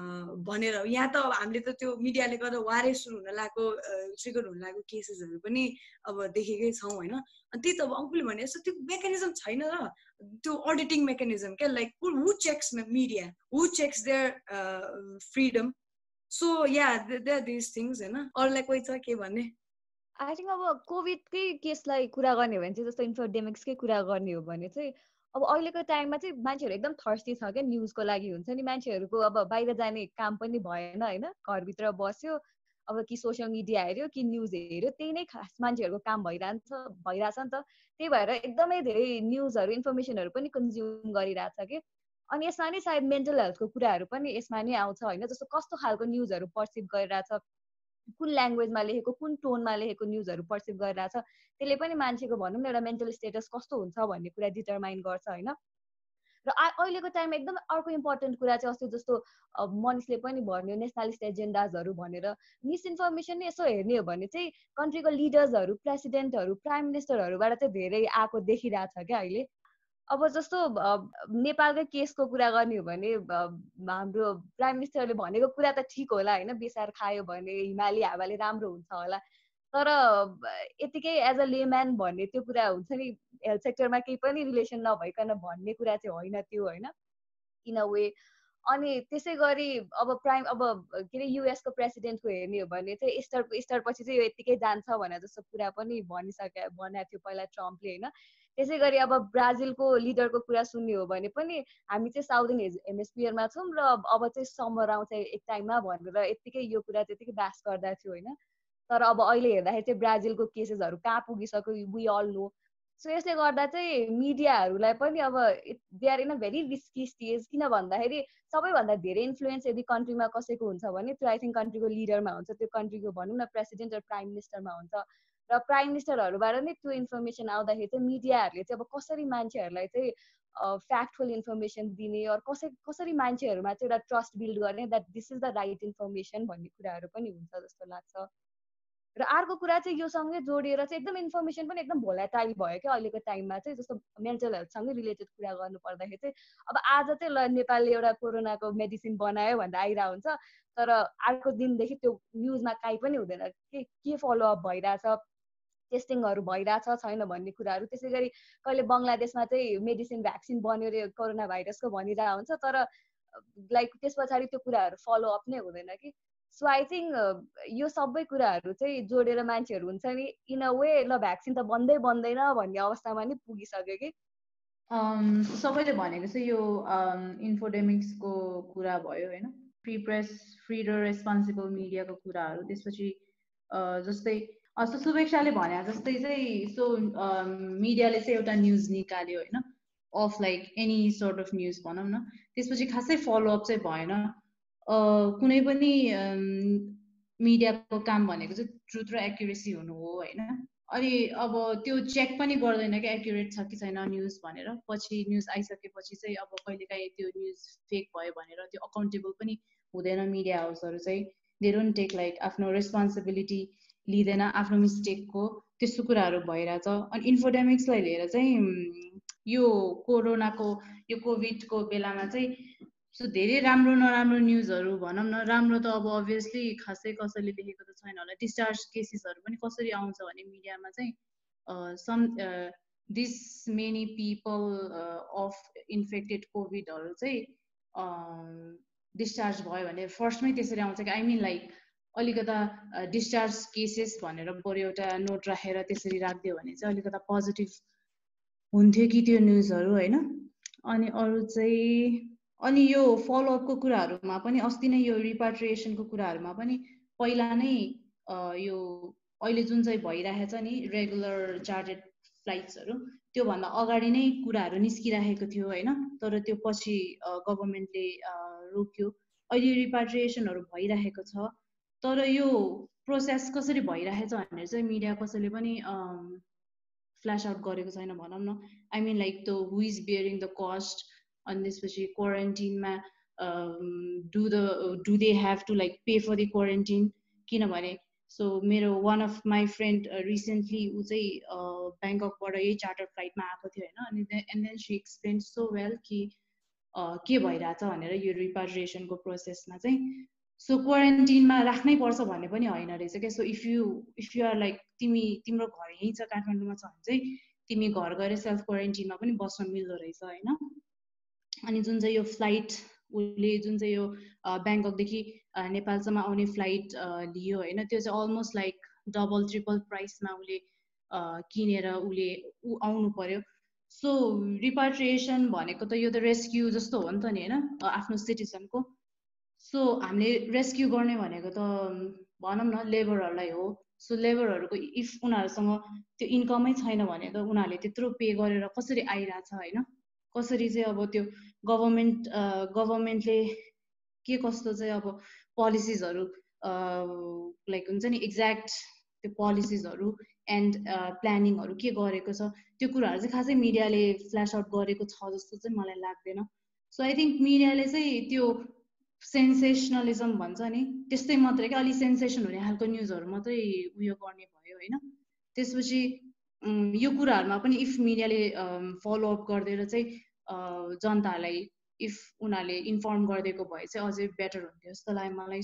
भनेर यहाँ त हामीले त त्यो मिडियाले गर्दा वारै सुरु हुन लागेको ट्रिगर हुन लागेको केसेसहरू पनि अब देखेकै छौँ होइन अनि त्यही त अब अङ्कुलले भने जस्तो त्यो मेकानिजम छैन र त्यो अडिटिङ मेकानिजम क्या like who checks media who checks their freedom so या देयर दिस थिङ्स होइन अरूलाई कोही छ के भन्ने आई थिङ्क अब कोभिडकै केसलाई कुरा गर्ने हो भने चाहिँ जस्तो इन्फोडेमिक्सकै कुरा गर्ने हो भने चाहिँ अब अहिलेको टाइममा चाहिँ मान्छेहरू एकदम थर्स्टी छ क्या न्युजको लागि हुन्छ नि मान्छेहरूको अब बाहिर जाने काम पनि भएन होइन घरभित्र बस्यो अब कि सोसियल मिडिया हेऱ्यो कि न्युज हेऱ्यो त्यही नै खास मान्छेहरूको काम भइरहन्छ भइरहेछ नि त त्यही भएर एकदमै धेरै न्युजहरू इन्फर्मेसनहरू पनि कन्ज्युम गरिरहेछ कि अनि यसमा नै सायद मेन्टल हेल्थको कुराहरू पनि यसमा नै आउँछ होइन जस्तो कस्तो खालको न्युजहरू पर्सिभ गरिरहेछ कुन ल्याङ्ग्वेजमा लेखेको कुन टोनमा लेखेको न्युजहरू पर्सिभ गरिरहेछ त्यसले पनि मान्छेको भनौँ न एउटा मेन्टल स्टेटस कस्तो हुन्छ भन्ने कुरा डिटरमाइन गर्छ होइन र अहिलेको टाइममा एकदम अर्को इम्पोर्टेन्ट कुरा चाहिँ अस्ति जस्तो मनिषले पनि भन्यो नेसनलिस्ट एजेन्डाजहरू भनेर मिसइन्फर्मेसन नै यसो हेर्ने हो भने चाहिँ कन्ट्रीको लिडर्सहरू प्रेसिडेन्टहरू प्राइम मिनिस्टरहरूबाट चाहिँ धेरै आएको देखिरहेछ क्या अहिले अब जस्तो नेपालकै केसको कुरा गर्ने हो भने हाम्रो प्राइम मिनिस्टरले भनेको कुरा त ठिक होला होइन बेसार खायो भने हिमाली हावाले राम्रो हुन्छ होला तर यतिकै एज अ लेम्यान भन्ने त्यो कुरा हुन्छ नि हेल्थ सेक्टरमा केही पनि रिलेसन नभइकन भन्ने कुरा चाहिँ होइन त्यो होइन इन अ वे अनि त्यसै गरी अब प्राइम अब के अरे युएसको प्रेसिडेन्टको हेर्ने हो भने चाहिँ इस्टर इस्टर पछि चाहिँ यो यतिकै जान्छ भने जस्तो कुरा पनि भनिसके भनेको थियो पहिला ट्रम्पले होइन त्यसै गरी अब ब्राजिलको लिडरको कुरा सुन्ने हो भने पनि हामी चाहिँ साउदर्न हेमिस्फियरमा छौँ र अब चाहिँ समर आउँछ एक टाइममा भनेर यतिकै यो कुरा त्यतिकै बास गर्दा थियो होइन तर अब अहिले हेर्दाखेरि चाहिँ ब्राजिलको केसेसहरू कहाँ पुगिसक्यो वी अल नो। सो यसले गर्दा चाहिँ मिडियाहरूलाई पनि अब they are in a very risky stage, किन भन्दाखेरि सबैभन्दा धेरै इन्फ्लुएन्स यदि कन्ट्रीमा कसैको हुन्छ भने त्यो आई थिङ्क कन्ट्रीको लिडरमा हुन्छ, त्यो कन्ट्रीको भनौँ न प्रेसिडेन्ट र प्राइम मिनिस्टरमा हुन्छ। र प्राइम मिनिस्टरहरूबाट नै त्यो इन्फर्मेसन आउँदाखेरि चाहिँ मिडियाहरूले चाहिँ अब कसरी मान्छेहरूलाई चाहिँ फ्याक्टफुल इन्फर्मेसन दिने अरू कसै कसरी मान्छेहरूमा चाहिँ एउटा ट्रस्ट बिल्ड गर्ने that this is the right information भन्ने कुराहरू पनि हुन्छ जस्तो लाग्छ। र अर्को कुरा चाहिँ योसँगै जोडिएर चाहिँ एकदम इन्फर्मेसन पनि एकदम भोलाटाइल भयो क्या अहिलेको टाइममा चाहिँ, जस्तो मेन्टल हेल्थसँगै रिलेटेड कुरा गर्नु पर्दाखेरि चाहिँ अब आज चाहिँ ल नेपालले एउटा कोरोनाको मेडिसिन बनायो भनेर आइरहेको हुन्छ, तर अर्को दिनदेखि त्यो न्युजमा काहीँ पनि हुँदैन के के फलोअप भइरहेछ, टेस्टिङहरू भइरहेछ छैन भन्ने कुराहरू। त्यसै गरी कहिले बङ्गलादेशमा चाहिँ मेडिसिन भ्याक्सिन बन्यो अरे कोरोना भाइरसको भनिरहेको हुन्छ, तर लाइक त्यस पछाडि त्यो कुराहरू फलोअप नै हुँदैन कि। सो आई थिङ्क यो सबै कुराहरू चाहिँ जोडेर मान्छेहरू हुन्छ नि इन अ वे ल भ्याक्सिन त बन्दै बन्दैन भन्ने अवस्थामा नि पुगिसक्यो कि। सबैले भनेको चाहिँ यो इन्फोडेमिक्सको कुरा भयो होइन, फ्री प्रेस, फ्री र रेस्पोन्सिबल मिडियाको कुराहरू। त्यसपछि जस्तै सो सुवेक्षाले भने जस्तै चाहिँ सो मिडियाले चाहिँ एउटा न्युज निकाल्यो होइन, of like any sort of news भनौँ न, त्यसपछि खासै फलोअप चाहिँ भएन। कुनै पनि मिडियाको काम भनेको चाहिँ ट्रुथ र एक्युरेसी हुनु हो होइन। अनि अब त्यो चेक पनि गर्दैन कि एक्युरेट छ कि छैन न्युज भनेर, पछि न्युज आइसकेपछि चाहिँ अब कहिलेकाहीँ त्यो न्युज फेक भयो भनेर त्यो अकाउन्टेबल पनि हुँदैन मिडिया हाउसहरू चाहिँ। दे डोन्ट टेक लाइक आफ्नो रेस्पोन्सिबिलिटी लिँदैन आफ्नो मिस्टेकको, त्यस्तो कुराहरू भइरहेछ। अनि इन्फोडेमिक्सलाई लिएर चाहिँ यो कोरोनाको यो कोभिडको बेलामा चाहिँ सो धेरै राम्रो नराम्रो न्युजहरू भनौँ न, राम्रो त अब अभियसली खासै कसैले लेखेको त छैन होला, डिस्चार्ज केसेसहरू पनि कसरी आउँछ भने मिडियामा चाहिँ some this many people of infected कोभिडहरू चाहिँ डिस्चार्ज भयो भने फर्स्टमै त्यसरी आउँछ कि आई मिन लाइक अलिकता डिस्चार्ज केसेस भनेर बरु एउटा नोट राखेर त्यसरी राखिदियो भने चाहिँ अलिकता पोजिटिभ हुन्थ्यो कि त्यो न्युजहरू होइन। अनि अरू चाहिँ अनि यो फलोअपको कुराहरूमा पनि अस्ति नै यो रिपाट्रिएसनको कुराहरूमा पनि पहिला नै यो अहिले जुन चाहिँ भइरहेछ नि रेगुलर चार्टेड फ्लाइट्सहरू, त्योभन्दा अगाडि नै कुराहरू निस्किरहेको थियो होइन, तर त्यो पछि गभर्मेन्टले रोक्यो। अहिले रिपाट्रिएसनहरू भइरहेको छ, तर यो प्रोसेस कसरी भइरहेछ भनेर चाहिँ मिडिया कसैले पनि फ्ल्यास आउट गरेको छैन भनौँ न। I mean like the who is bearing the cost, अनि त्यसपछि क्वारेन्टिनमा do the do they have to like pay for the quarantine, किनभने सो मेरो one of my friend recently ऊ चाहिँ ब्याङ्ककबाट यही चार्टर फ्लाइटमा आएको थियो होइन, अनि and then she explain so well कि के भइरहेछ भनेर यो रिपाट्रिएसनको प्रोसेसमा चाहिँ। सो क्वारेन्टिनमा राख्नै पर्छ भन्ने पनि होइन रहेछ क्या। So if you if you are like तिमी तिम्रो घर यहीँ छ काठमाडौँमा छ भने चाहिँ तिमी घर गएर सेल्फ क्वारेन्टिनमा पनि बस्न मिल्दो रहेछ होइन। अनि जुन चाहिँ यो फ्लाइट उसले जुन चाहिँ यो ब्याङ्ककदेखि नेपालसम्म आउने फ्लाइट लियो होइन, त्यो चाहिँ अलमोस्ट लाइक डबल ट्रिपल प्राइसमा उसले किनेर उसले ऊ आउनु पर्यो। सो रिपाट्रिएसन भनेको त यो त रेस्क्यु जस्तो हो नि त नि होइन, आफ्नो सिटिजनको। सो हामीले रेस्क्यु गर्ने भनेको त भनौँ न लेबरहरूलाई हो। सो लेबरहरूको इफ उनीहरूसँग त्यो इन्कमै छैन भने त उनीहरूले त्यत्रो पे गरेर कसरी आइरहेछ होइन, कसरी चाहिँ अब त्यो गभर्मेन्ट गभर्मेन्टले के कस्तो चाहिँ अब पोलिसिजहरू लाइक हुन्छ नि एक्ज्याक्ट त्यो पोलिसिजहरू एन्ड प्लानिङहरू के गरेको छ त्यो कुराहरू चाहिँ खासै मिडियाले फ्ल्यास आउट गरेको छ जस्तो चाहिँ मलाई लाग्दैन। सो आई थिङ्क मिडियाले चाहिँ त्यो सेन्सेसनलिजम भन्छ नि त्यस्तै मात्रै क्या, अलिक सेन्सेसन हुने खालको न्युजहरू मात्रै उयो गर्ने भयो होइन। त्यसपछि यो कुराहरूमा पनि इफ मिडियाले फलोअप गरिदिएर चाहिँ जनताहरूलाई इफ उनीहरूले इन्फर्म गरिदिएको भए चाहिँ अझै बेटर हुन्थ्यो जस्तो लाग्यो मलाई।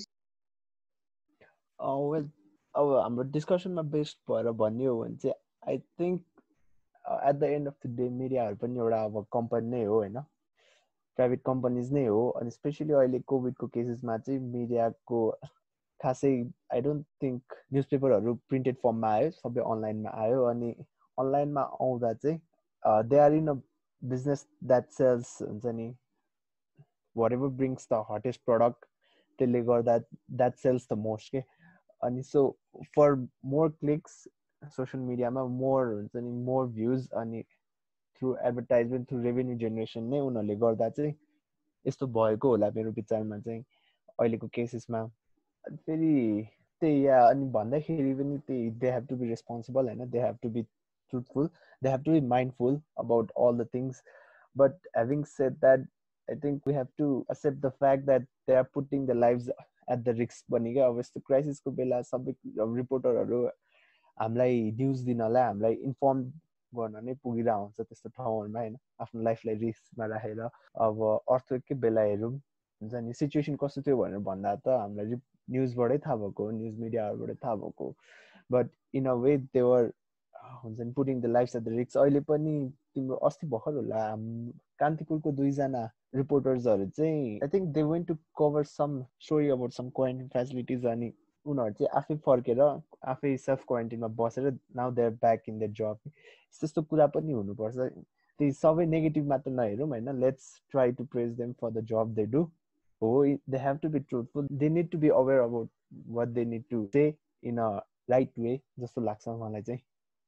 वेल अब हाम्रो डिस्कसनमा बेस्ट भएर भन्ने हो भने चाहिँ I think at the end of the day मिडियाहरू पनि एउटा अब कम्पनी नै हो होइन, प्राइभेट कम्पनीज नै हो। अनि स्पेसली अहिले कोभिडको केसेसमा चाहिँ मिडियाको खासै आई डोन्ट थिङ्क न्युज पेपरहरू प्रिन्टेड फर्ममा आयो, सबै अनलाइनमा आयो। अनि अनलाइनमा आउँदा चाहिँ they are in a business that sells हुन्छ नि, whatever brings the hottest product, त्यसले गर्दा द्याट सेल्स द मोस्ट के। अनि so for more clicks social मिडियामा मोर हुन्छ नि मोर भ्युज अनि through advertisement through revenue generation नै उनीहरूले गर्दा चाहिँ यस्तो भएको होला मेरो विचारमा चाहिँ अहिलेको केसेसमा। फेरि त्यही या अनि भन्दाखेरि पनि त्यही they have to be responsible होइन, they have to be truthful, they have to be mindful about all the things. But having said that, I think we have to accept the fact that they are putting their lives at the risk पनि क्या। अब यस्तो क्राइसिसको बेला सबै रिपोर्टरहरू हामीलाई news दिनलाई हामीलाई inform गर्न नै पुगिरहेको हुन्छ त्यस्तो ठाउँहरूमा होइन, आफ्नो लाइफलाई रिस्कमा राखेर। अब अर्थक्वेककै बेला हेरौँ हुन्छ नि सिचुएसन कस्तो थियो भनेर भन्दा त हामीलाई न्युजबाटै थाहा भएको, न्युज मिडियाहरूबाटै थाहा भएको। But in a way they were हुन्छ नि putting the lifes at the risk. अहिले पनि तिम्रो अस्ति भर्खर होला कान्तिपुरको दुईजना रिपोर्टर्सहरू चाहिँ I think they went to cover some story about some quarantine facilities, अनि उनीहरू चाहिँ आफै फर्केर आफै सेल्फ क्वारेन्टाइनमा बसेर now they are back in the job. त्यस्तो कुरा पनि हुनुपर्छ। त्यही सबै नेगेटिभ मात्र नहेरौँ होइन, let's try to praise them for the job they do. हो they have to be truthful, they need to be aware about what they need to say in a right way जस्तो लाग्छ मलाई चाहिँ।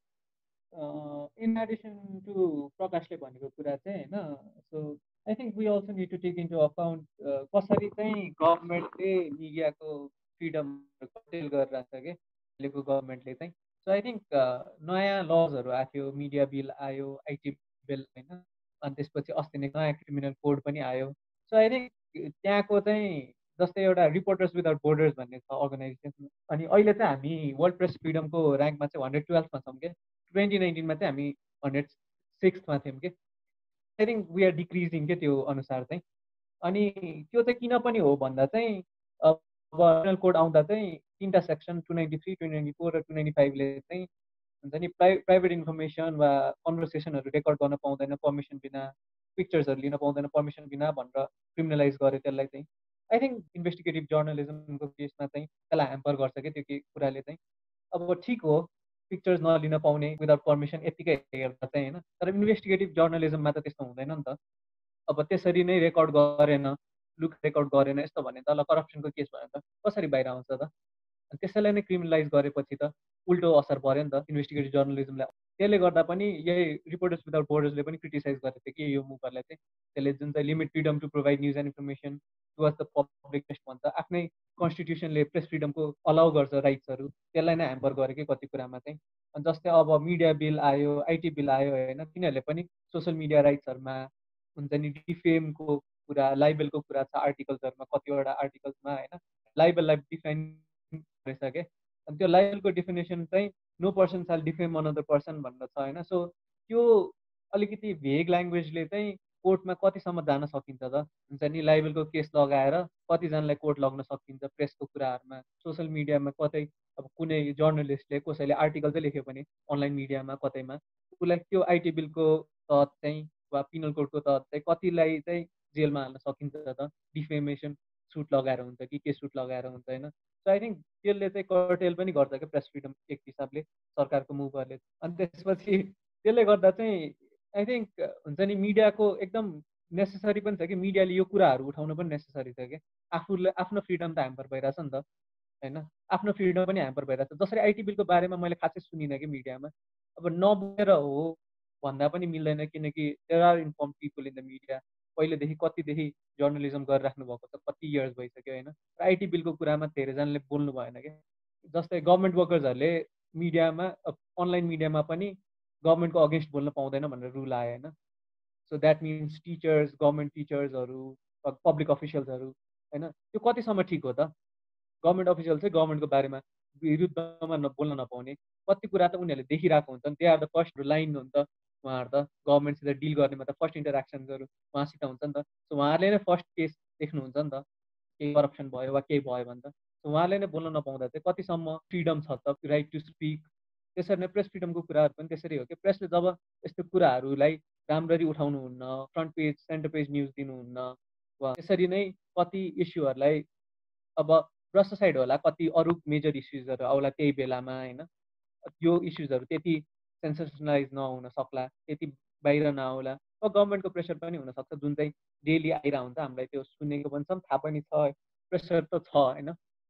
In Edison to प्रकाशले भनेको कुरा चाहिँ होइन, so I think we also need to take into account कसरी चाहिँ गभर्मेन्टले मिडियाको फ्रिडम कटेल गरिरहेको छ कि अहिलेको गभर्मेन्टले चाहिँ। सो आई थिङ्क नयाँ लजहरू आयो, मिडिया बिल आयो, आइटी बिल होइन, अनि त्यसपछि अस्ति नै नयाँ क्रिमिनल कोड पनि आयो। सो आई थिङ्क त्यहाँको चाहिँ जस्तै एउटा रिपोर्टर्स विदाउट बोर्डर्स भन्ने छ अर्गनाइजेसन, अनि अहिले चाहिँ हामी वर्ल्ड प्रेस फ्रिडमको ऱ्याङ्कमा चाहिँ हन्ड्रेड टुवेल्भमा छौँ क्या। ट्वेन्टी नाइन्टिनमा चाहिँ हामी हन्ड्रेड सिक्समा थियौँ कि। I think we are decreasing के त्यो अनुसार चाहिँ। अनि त्यो चाहिँ किन पनि हो भन्दा चाहिँ अब क्रिमिनल कोड आउँदा चाहिँ तिनवटा section two ninety three two ninety four र टू नाइन्टी फाइभले चाहिँ हुन्छ नि प्राइ प्राइभेट इन्फर्मेसन वा कन्भर्सेसनहरू रेकर्ड गर्न पाउँदैन पर्मिसन बिना, पिक्चर्सहरू लिन पाउँदैन पर्मिसन बिना भनेर क्रिमिनलाइज गर्यो त्यसलाई चाहिँ। आई थिङ्क इन्भेस्टिगेटिभ जर्नलिजमको केसमा चाहिँ त्यसलाई ह्याम्पर गर्छ कि त्यो कुराले चाहिँ। अब ठिक हो पिक्चर्स नलिन पाउने विदाउट पर्मिसन यतिकै हेर्दा चाहिँ होइन, तर इन्भेस्टिगेटिभ जर्नलिजममा त त्यस्तो हुँदैन नि त। अब त्यसरी नै रेकर्ड गरेन, लुक रेकर्ड गरेन यस्तो भने त ल करप्सनको केस भयो त कसरी बाहिर आउँछ त। त्यसैलाई नै क्रिमिनलाइज गरेपछि त उल्टो असर पर्यो नि त इन्भेस्टिगेटिभ जर्नलिजमलाई। त्यसले गर्दा पनि यही रिपोर्टर्स विदाउट बोर्डर्सले पनि क्रिटिसाइज गरेको थियो कि यो मुभरलाई चाहिँ, त्यसले जुन चाहिँ limit freedom to provide news and information towards the public best भन्छ, आफ्नै कन्स्टिट्युसनले प्रेस फ्रिडमको अलाउ गर्छ राइट्सहरू, त्यसलाई नै ह्याम्पर गर्यो कि कति कुरामा चाहिँ। अनि जस्तै अब मिडिया बिल आयो, आइटी बिल आयो होइन, तिनीहरूले पनि सोसियल मिडिया राइट्सहरूमा हुन्छ नि डिफेमको कुरा, लाइबेलको कुरा छ आर्टिकल्सहरूमा, कतिवटा आर्टिकल्समा होइन लाइबेललाई डिफाइन रहेछ क्या। अनि त्यो लाइबेलको डिफिनेसन चाहिँ no person shall defame another person भनेर छ होइन। सो त्यो अलिकति भेग ल्याङ्ग्वेजले चाहिँ कोर्टमा कतिसम्म जान सकिन्छ त, हुन्छ नि लाइबेलको केस लगाएर कतिजनालाई कोर्ट लग्न सकिन्छ प्रेसको कुराहरूमा। सोसियल मिडियामा कतै अब कुनै जर्नलिस्टले कसैले आर्टिकल चाहिँ लेख्यो भने अनलाइन मिडियामा कतैमा, उसलाई त्यो आइटी बिलको तहत चाहिँ वा पिनल कोडको तहत चाहिँ कतिलाई चाहिँ जेलमा हाल्न सकिन्छ त, डिफेमेसन सुट लगाएर हुन्छ कि के सुट लगाएर हुन्छ होइन। सो आई थिङ्क त्यसले चाहिँ कर्टेल पनि गर्छ क्या प्रेस फ्रिडम एक हिसाबले सरकारको मुभहरूले। अनि त्यसपछि त्यसले गर्दा चाहिँ आई थिङ्क हुन्छ नि मिडियाको एकदम नेसेसरी पनि छ कि मिडियाले यो कुराहरू उठाउनु पनि नेसेसरी छ कि। आफूले आफ्नो फ्रिडम त ह्याम्पर भइरहेछ नि त होइन, आफ्नो फ्रिडम पनि ह्याम्पर भइरहेछ। जसरी आइटी बिलको बारेमा मैले खासै सुनिनँ कि मिडियामा, अब नबुझेर हो भन्दा पनि मिल्दैन, किनकि there are inform people in the media. पहिलेदेखि कतिदेखि जर्नलिजम गरिराख्नु भएको त कति इयर्स भइसक्यो होइन। र आइटी बिलको कुरामा धेरैजनाले बोल्नु भएन क्या। जस्तै गभर्मेन्ट वर्कर्सहरूले मिडियामा अनलाइन मिडियामा पनि गभर्मेन्टको अगेन्स्ट बोल्न पाउँदैन भनेर रुल आयो होइन। So that means teachers, government टिचर्सहरू, पब्लिक अफिसियल्सहरू होइन, त्यो कतिसम्म ठिक हो त। गभर्मेन्ट अफिसियल चाहिँ गभर्मेन्टको बारेमा विरुद्धमा बोल्न नपाउने, कति कुरा त उनीहरूले देखिरहेको हुन्छ नि। They are the first line हो नि त उहाँहरू त, गभर्मेन्टसित डिल गर्नेमा त फर्स्ट इन्टरेक्सन्सहरू उहाँसित हुन्छ नि त। सो उहाँहरूले नै फर्स्ट केस देख्नुहुन्छ नि त, केही करप्सन भयो वा केही भयो भने त। सो उहाँले नै बोल्न नपाउँदा चाहिँ कतिसम्म फ्रिडम छ त, राइट टु स्पिक। त्यसरी नै प्रेस फ्रिडमको कुराहरू पनि त्यसरी हो कि प्रेसले जब यस्तो कुराहरूलाई राम्ररी उठाउनुहुन्न, front page centre page news दिनुहुन्न, वा त्यसरी नै कति इस्युहरूलाई अब ब्रस्ट साइड होला, कति अरू मेजर इस्युजहरू आउला त्यही बेलामा होइन, यो इस्युजहरू त्यति सेन्सेसनलाइज नहुन सक्ला, त्यति बाहिर नआउला, र गभर्मेन्टको प्रेसर पनि हुनसक्छ जुन चाहिँ डेली आइरहेको हुन्छ। हामीलाई त्यो सुनेको पनि छ, थाहा पनि छ, प्रेसर त छ होइन।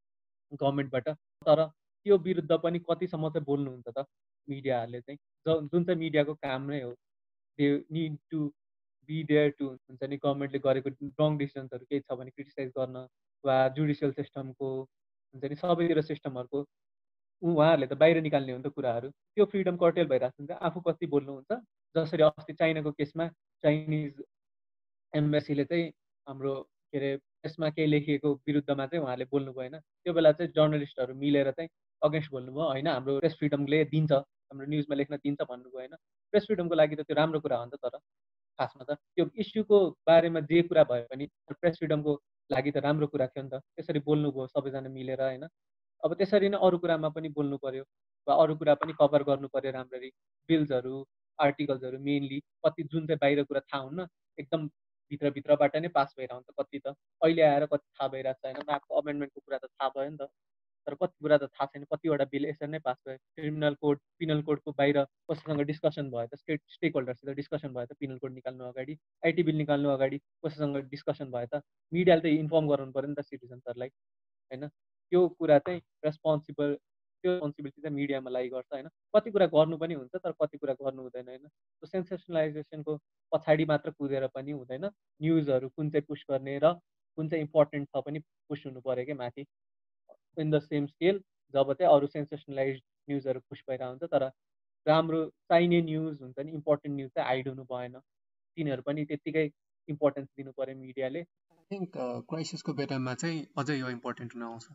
गभर्मेन्टबाट, तर त्यो विरुद्ध पनि कतिसम्म चाहिँ बोल्नुहुन्छ त मिडियाहरूले चाहिँ, जुन चाहिँ मिडियाको काम नै हो। They need to be there to हुन्छ नि गभर्मेन्टले गरेको रङ डिसिजन्सहरू केही छ भने क्रिटिसाइज गर्न, वा जुडिसियल सिस्टमको हुन्छ नि सबैतिर सिस्टमहरूको उहाँहरूले त बाहिर निकाल्ने हो नि त कुराहरू। त्यो फ्रिडम कर्टेल भइरहेको हुन्छ, आफू कति बोल्नुहुन्छ। जसरी अस्ति चाइनाको केसमा चाइनिज एम्बेसीले चाहिँ हाम्रो के अरे त्यसमा केही लेखिएको विरुद्धमा चाहिँ उहाँहरूले बोल्नु भएन। त्यो बेला चाहिँ जर्नलिस्टहरू मिलेर चाहिँ अगेन्स्ट बोल्नुभयो, होइन हाम्रो प्रेस फ्रिडमले दिन्छ, हाम्रो न्युजमा लेख्न दिन्छ भन्नुभयो होइन। प्रेस फ्रिडमको लागि त त्यो राम्रो कुरा हो नि त, तर खासमा त त्यो इस्युको बारेमा जे कुरा भयो भने प्रेस फ्रिडमको लागि त राम्रो कुरा थियो नि त। त्यसरी बोल्नुभयो सबैजना मिलेर होइन। अब त्यसरी नै अरू कुरामा पनि बोल्नु पर्यो, वा अरू कुरा पनि कभर गर्नु पर्यो राम्ररी। बिल्सहरू, आर्टिकल्सहरू मेनली कति जुन चाहिँ बाहिर कुरा थाहा हुन्न, एकदम भित्रभित्रबाट नै पास भइरहन्छ कति त। अहिले आएर कति थाहा भइरहेको छ होइन, उहाँको अमेन्डमेन्टको कुरा त थाहा भयो नि त, तर कति कुरा त थाहा छैन। कतिवटा बिल यसरी नै पास भयो। क्रिमिनल कोड, पिनल कोडको बाहिर कसैसँग डिस्कसन भयो त, स्टेट स्टेक होल्डरसित डिस्कसन भयो त पिनल कोड निकाल्नु अगाडि, आइटी बिल निकाल्नु अगाडि कसैसँग डिस्कसन भयो त। मिडियाले त इन्फर्म गराउनु पऱ्यो नि त सिटिजन्सहरूलाई होइन। त्यो कुरा चाहिँ रेस्पोन्सिबल, त्यो रेस्पोन्सिबिलिटी चाहिँ मिडियामा लागि गर्छ होइन। कति कुरा गर्नु पनि हुन्छ, तर कति कुरा गर्नु हुँदैन होइन। त्यो सेन्सेसनलाइजेसनको पछाडि मात्र कुदेर पनि हुँदैन। न्युजहरू कुन चाहिँ पुस गर्ने र कुन चाहिँ इम्पोर्टेन्ट छ पनि पुस हुनु पऱ्यो क्या माथि, इन द सेम स्केल। जब चाहिँ अरू सेन्सेसनलाइज न्युजहरू पुस भइरहेको हुन्छ, तर राम्रो चाहिने न्युज हुन्छ नि, इम्पोर्टेन्ट न्युज चाहिँ हाइड हुनु भएन। तिनीहरू पनि त्यत्तिकै इम्पोर्टेन्स दिनु पऱ्यो मिडियाले। आई थिङ्क क्राइसिसको बेलामा चाहिँ अझै यो इम्पोर्टेन्ट हुन आउँछ।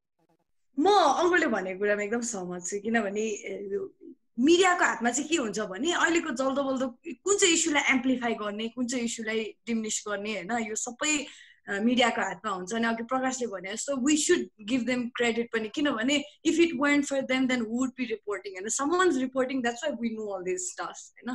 म अङ्कलले भनेको कुरामा एकदम सहमत छु, किनभने मिडियाको हातमा चाहिँ के हुन्छ भने अहिलेको जल्दो बल्दो कुन चाहिँ इस्युलाई एम्प्लिफाई गर्ने, कुन चाहिँ इस्युलाई डिमिनिस गर्ने होइन, यो सबै मिडियाको हातमा हुन्छ। अनि अघि प्रकाशले भने जस्तो we should give them credit पनि, किनभने if it went for them then would be reporting होइन, समवान्स रिपोर्टिङ, that's why we know all this stuffs होइन।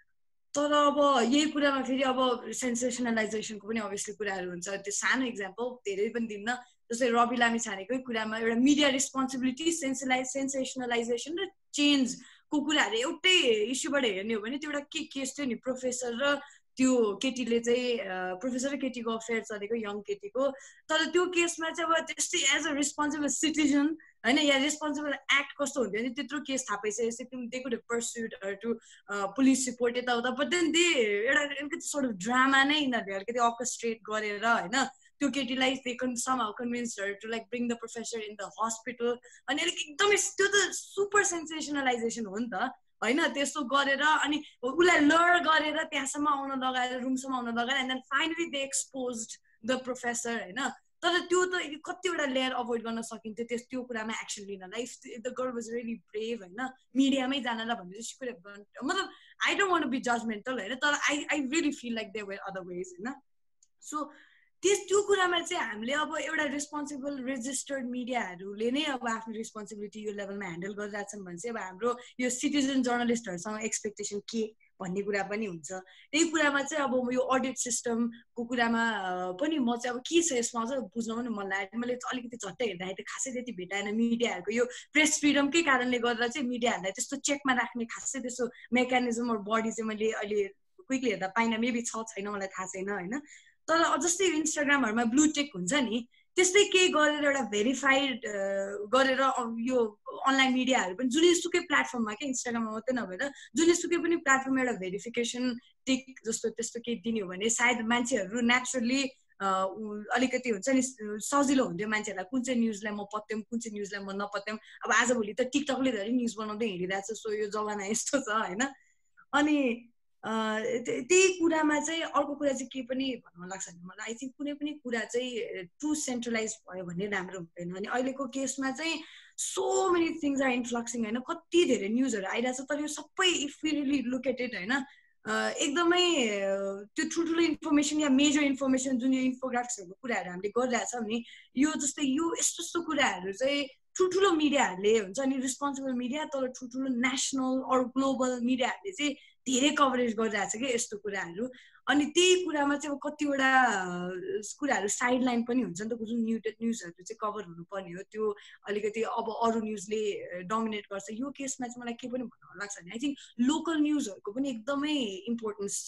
तर अब यही कुरामा फेरि अब सेन्सेसनलाइजेसनको पनि अभियसली कुराहरू हुन्छ। त्यो सानो इक्जाम्पल धेरै पनि दिन्न, जस्तै रवि लामिछानेकै कुरामा एउटा मिडिया रेस्पोन्सिबिलिटी, सेन्सलाइज सेन्सेसनलाइजेसन र चेन्जको कुराहरू एउटै इस्युबाट हेर्ने हो भने त्यो एउटा के केस थियो नि, प्रोफेसर र त्यो केटीले चाहिँ प्रोफेसर र केटीको अफेयर चलेको, यङ केटीको। तर त्यो केसमा चाहिँ अब त्यस्तै एज अ रेस्पोन्सिबल सिटिजन होइन, या रेस्पोन्सिबल एक्ट कस्तो हुन्थ्यो भने त्यत्रो केस थाहा पाइसकेपछि they could have pursued to police report यताउता, बट देन दे एउटा अलिकति सोर्ट अफ ड्रामा नै यिनीहरूले अलिकति अर्केस्ट्रेट गरेर होइन त्यो केटीलाई they can somehow convinced her to like bring the professor in the hospital. अनि अलिक एकदमै त्यो त सुपर सेन्सेसनलाइजेसन हो नि त होइन। त्यस्तो गरेर अनि उसलाई लड गरेर त्यहाँसम्म आउन लगाएर, रुमसम्म आउन लगाएर, and then finally they exposed the professor होइन। तर त्यो त कतिवटा लेयर अभोइड गर्न सकिन्थ्यो त्यस त्यो कुरामा एक्सन लिनलाई। If the girl was really brave होइन, मिडियामै जानला भन्ने चाहिँ कुड हेभ गन, मतलब I don't want to be judgemental होइन, तर I I really feel like there were other ways होइन। सो त्यस त्यो कुरामा चाहिँ हामीले अब एउटा रेस्पोन्सिबल रेजिस्टर्ड मिडियाहरूले नै अब आफ्नो रेस्पोन्सिबिलिटी यो लेभलमा ह्यान्डल गरिरहेछन् भने चाहिँ अब हाम्रो यो सिटिजन जर्नलिस्टहरूसँग एक्सपेक्टेसन के भन्ने कुरा पनि हुन्छ। त्यही कुरामा चाहिँ अब यो अडिट सिस्टमको कुरामा पनि म चाहिँ अब के छ यसमा अझ बुझ्न पनि मन लाग्यो। मैले अलिकति झट्टै हेर्दाखेरि त खासै त्यति भेटाएन मिडियाहरूको यो प्रेस फ्रिडमकै कारणले गर्दा चाहिँ मिडियाहरूलाई त्यस्तो चेकमा राख्ने खासै त्यस्तो मेकानिजम अर बडी चाहिँ मैले अहिले क्विकली हेर्दा पाइनँ, मेबी छ छैन मलाई थाहा छैन होइन। तर जस्तै इन्स्टाग्रामहरूमा ब्लु टेक हुन्छ नि, त्यस्तै केही गरेर एउटा भेरिफाइड गरेर यो अनलाइन मिडियाहरू पनि जुनैसुकै प्लेटफर्ममा क्या, इन्स्टाग्राममा मात्रै नभएर जुनैसुकै पनि प्लेटफर्ममा एउटा भेरिफिकेसन टिक जस्तो त्यस्तो केही दिने हो भने सायद मान्छेहरू नेचुरली अलिकति हुन्छ नि सजिलो हुन्थ्यो मान्छेहरूलाई, कुन चाहिँ न्युजलाई म पत्याउँ, कुन चाहिँ न्युजलाई म नपत्याउँ। अब आजभोलि त टिकटकले धेरै न्युज बनाउँदै हिँडिरहेको छ, सो यो जमाना यस्तो छ होइन। अनि त्यही कुरामा चाहिँ अर्को कुरा चाहिँ के पनि भन्नु लाग्छ भने मलाई आई थिङ्क कुनै पनि कुरा चाहिँ टु सेन्ट्रलाइज भयो भने राम्रो हुँदैन। अनि अहिलेको केसमा चाहिँ so many things are influxing होइन, कति धेरै न्युजहरू आइरहेछ, तर यो सबै if we really look at it होइन एकदमै त्यो ठुल्ठुलो इन्फर्मेसन या मेजर इन्फर्मेसन जुन यो इन्फोग्राफिक्सहरूको कुराहरू हामीले गरिरहेछौँ नि, यो जस्तै यो यस्तो यस्तो कुराहरू चाहिँ ठुल्ठुलो मिडियाहरूले हुन्छ नि रेस्पोन्सिबल मिडिया, तर ठुल्ठुलो नेसनल अरू ग्लोबल मिडियाहरूले चाहिँ धेरै कभरेज गरिरहेछ क्या यस्तो कुराहरू। अनि त्यही कुरामा चाहिँ अब कतिवटा कुराहरू साइड लाइन पनि हुन्छ नि त, जुन न्युटेड न्युजहरू चाहिँ कभर हुनुपर्ने हो त्यो अलिकति अब अरू न्युजले डोमिनेट गर्छ। यो केसमा चाहिँ मलाई के पनि भन्नु लाग्छ भने आई थिङ्क लोकल न्युजहरूको पनि एकदमै इम्पोर्टेन्स छ।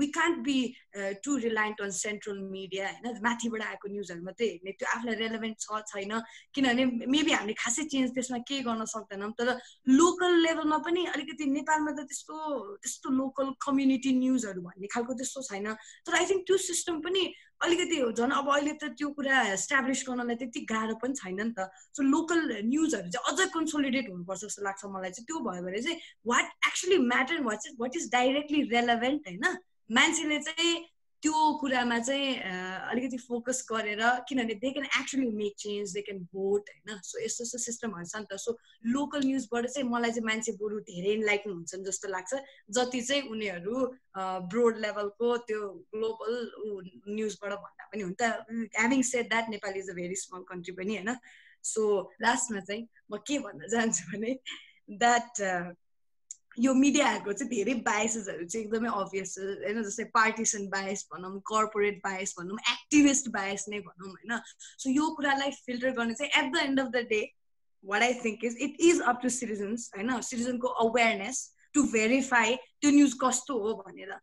We can't be too reliant on central media होइन, माथिबाट आएको न्युजहरू मात्रै हेर्ने, त्यो आफूलाई रेलेभेन्ट छ छैन, किनभने मेबी हामीले खासै चेन्ज त्यसमा केही गर्न सक्दैनौँ। तर लोकल लेभलमा पनि अलिकति नेपालमा त त्यस्तो त्यस्तो लोकल कम्युनिटी न्युजहरू भन्ने खालको त्यस्तो छैन। तर आई थिङ्क त्यो सिस्टम पनि अलिकति झन् अब अहिले त त्यो कुरा इस्टाब्लिस गर्नलाई त्यति गाह्रो पनि छैन नि त। सो लोकल न्युजहरू चाहिँ अझै कन्सोलिडेट हुनुपर्छ जस्तो लाग्छ मलाई चाहिँ। त्यो भयो भने चाहिँ what actually matter, what is what is directly relevant होइन, मान्छेले चाहिँ त्यो कुरामा चाहिँ अलिकति फोकस गरेर, किनभने they can actually make change, they can vote होइन। सो यस्तो यस्तो सिस्टमहरू छ नि त। सो लोकल न्युजबाट चाहिँ मलाई चाहिँ मान्छे बरु धेरै इन्लाइटन हुन्छन् जस्तो लाग्छ, जति चाहिँ उनीहरू ब्रोड लेभलको त्यो ग्लोबल न्युजबाट भन्दा पनि हुन्छ। Having said that Nepal is a very small country पनि होइन। सो लास्टमा चाहिँ म के भन्न चाहन्छु भने द्याट यो मिडियाहरूको चाहिँ धेरै बायसेसहरू चाहिँ एकदमै अभियस होइन, जस्तै पार्टिसन बायस भनौँ, कर्पोरेट बायस भनौँ, एक्टिभिस्ट बायस नै भनौँ होइन। सो यो कुरालाई फिल्टर गर्ने चाहिँ at the end of the day what I think is it is up to citizens होइन, सिटिजनको अवेरनेस टु भेरिफाई त्यो न्युज कस्तो हो भनेर।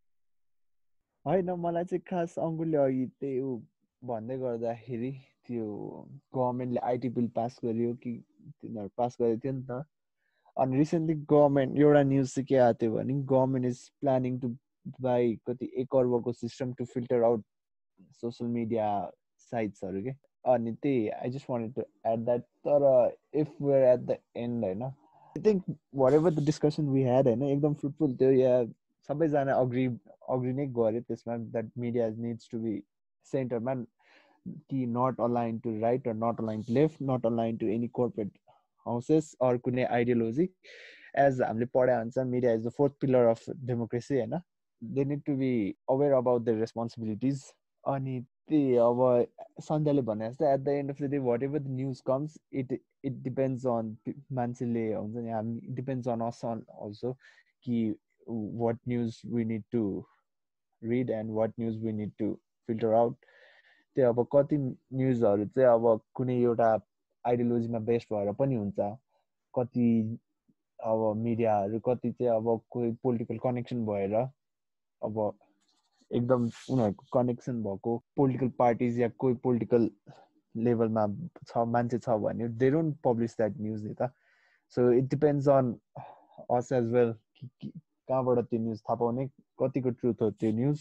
होइन, मलाई चाहिँ खास अङ्कुलले अघि त्यही ऊ भन्दै गर्दाखेरि त्यो गभर्मेन्टले आइटी बिल पास गर्यो कि तिनीहरू पास गरेको थियो नि त। अनि रिसेन्टली गभर्मेन्ट एउटा न्युज चाहिँ के आएको थियो भने government is planning to buy कति एक अर्बको system to filter out social media साइट्सहरू के। अनि त्यही I just wanted to add that. तर if we're at the end होइन, I think whatever the discussion we had होइन एकदम फ्रुटफुल थियो। या सबैजना अग्री अग्री नै गऱ्यो त्यसमा that media needs to be सेन्टरमा, कि not align to right or not aligned to left, not aligned to any corporate houses or कुनै आइडियोलोजी। एज हामीले पढाइ हुन्छ media is the fourth pillar of democracy होइन। They need to be aware about the responsibilities. अनि त्यही अब सन्ध्याले भने जस्तो at the end of the day whatever the news comes it it depends on मान्छेले हुन्छ नि, हामी depends on us on also कि what news we need to read and what news we need to filter out. त्यो अब कति न्युजहरू चाहिँ अब कुनै एउटा आइडियोलोजीमा बेस्ड भएर पनि हुन्छ, कति अब मिडियाहरू कति चाहिँ अब कोही पोलिटिकल कनेक्सन भएर अब एकदम उनीहरूको कनेक्सन भएको पोलिटिकल पार्टिज या कोही पोलिटिकल लेभलमा छ मान्छे छ भने they don't publish that news नि त। So it depends on us as well कहाँबाट त्यो न्युज थाहा पाउने, कतिको ट्रुथ हो त्यो न्युज।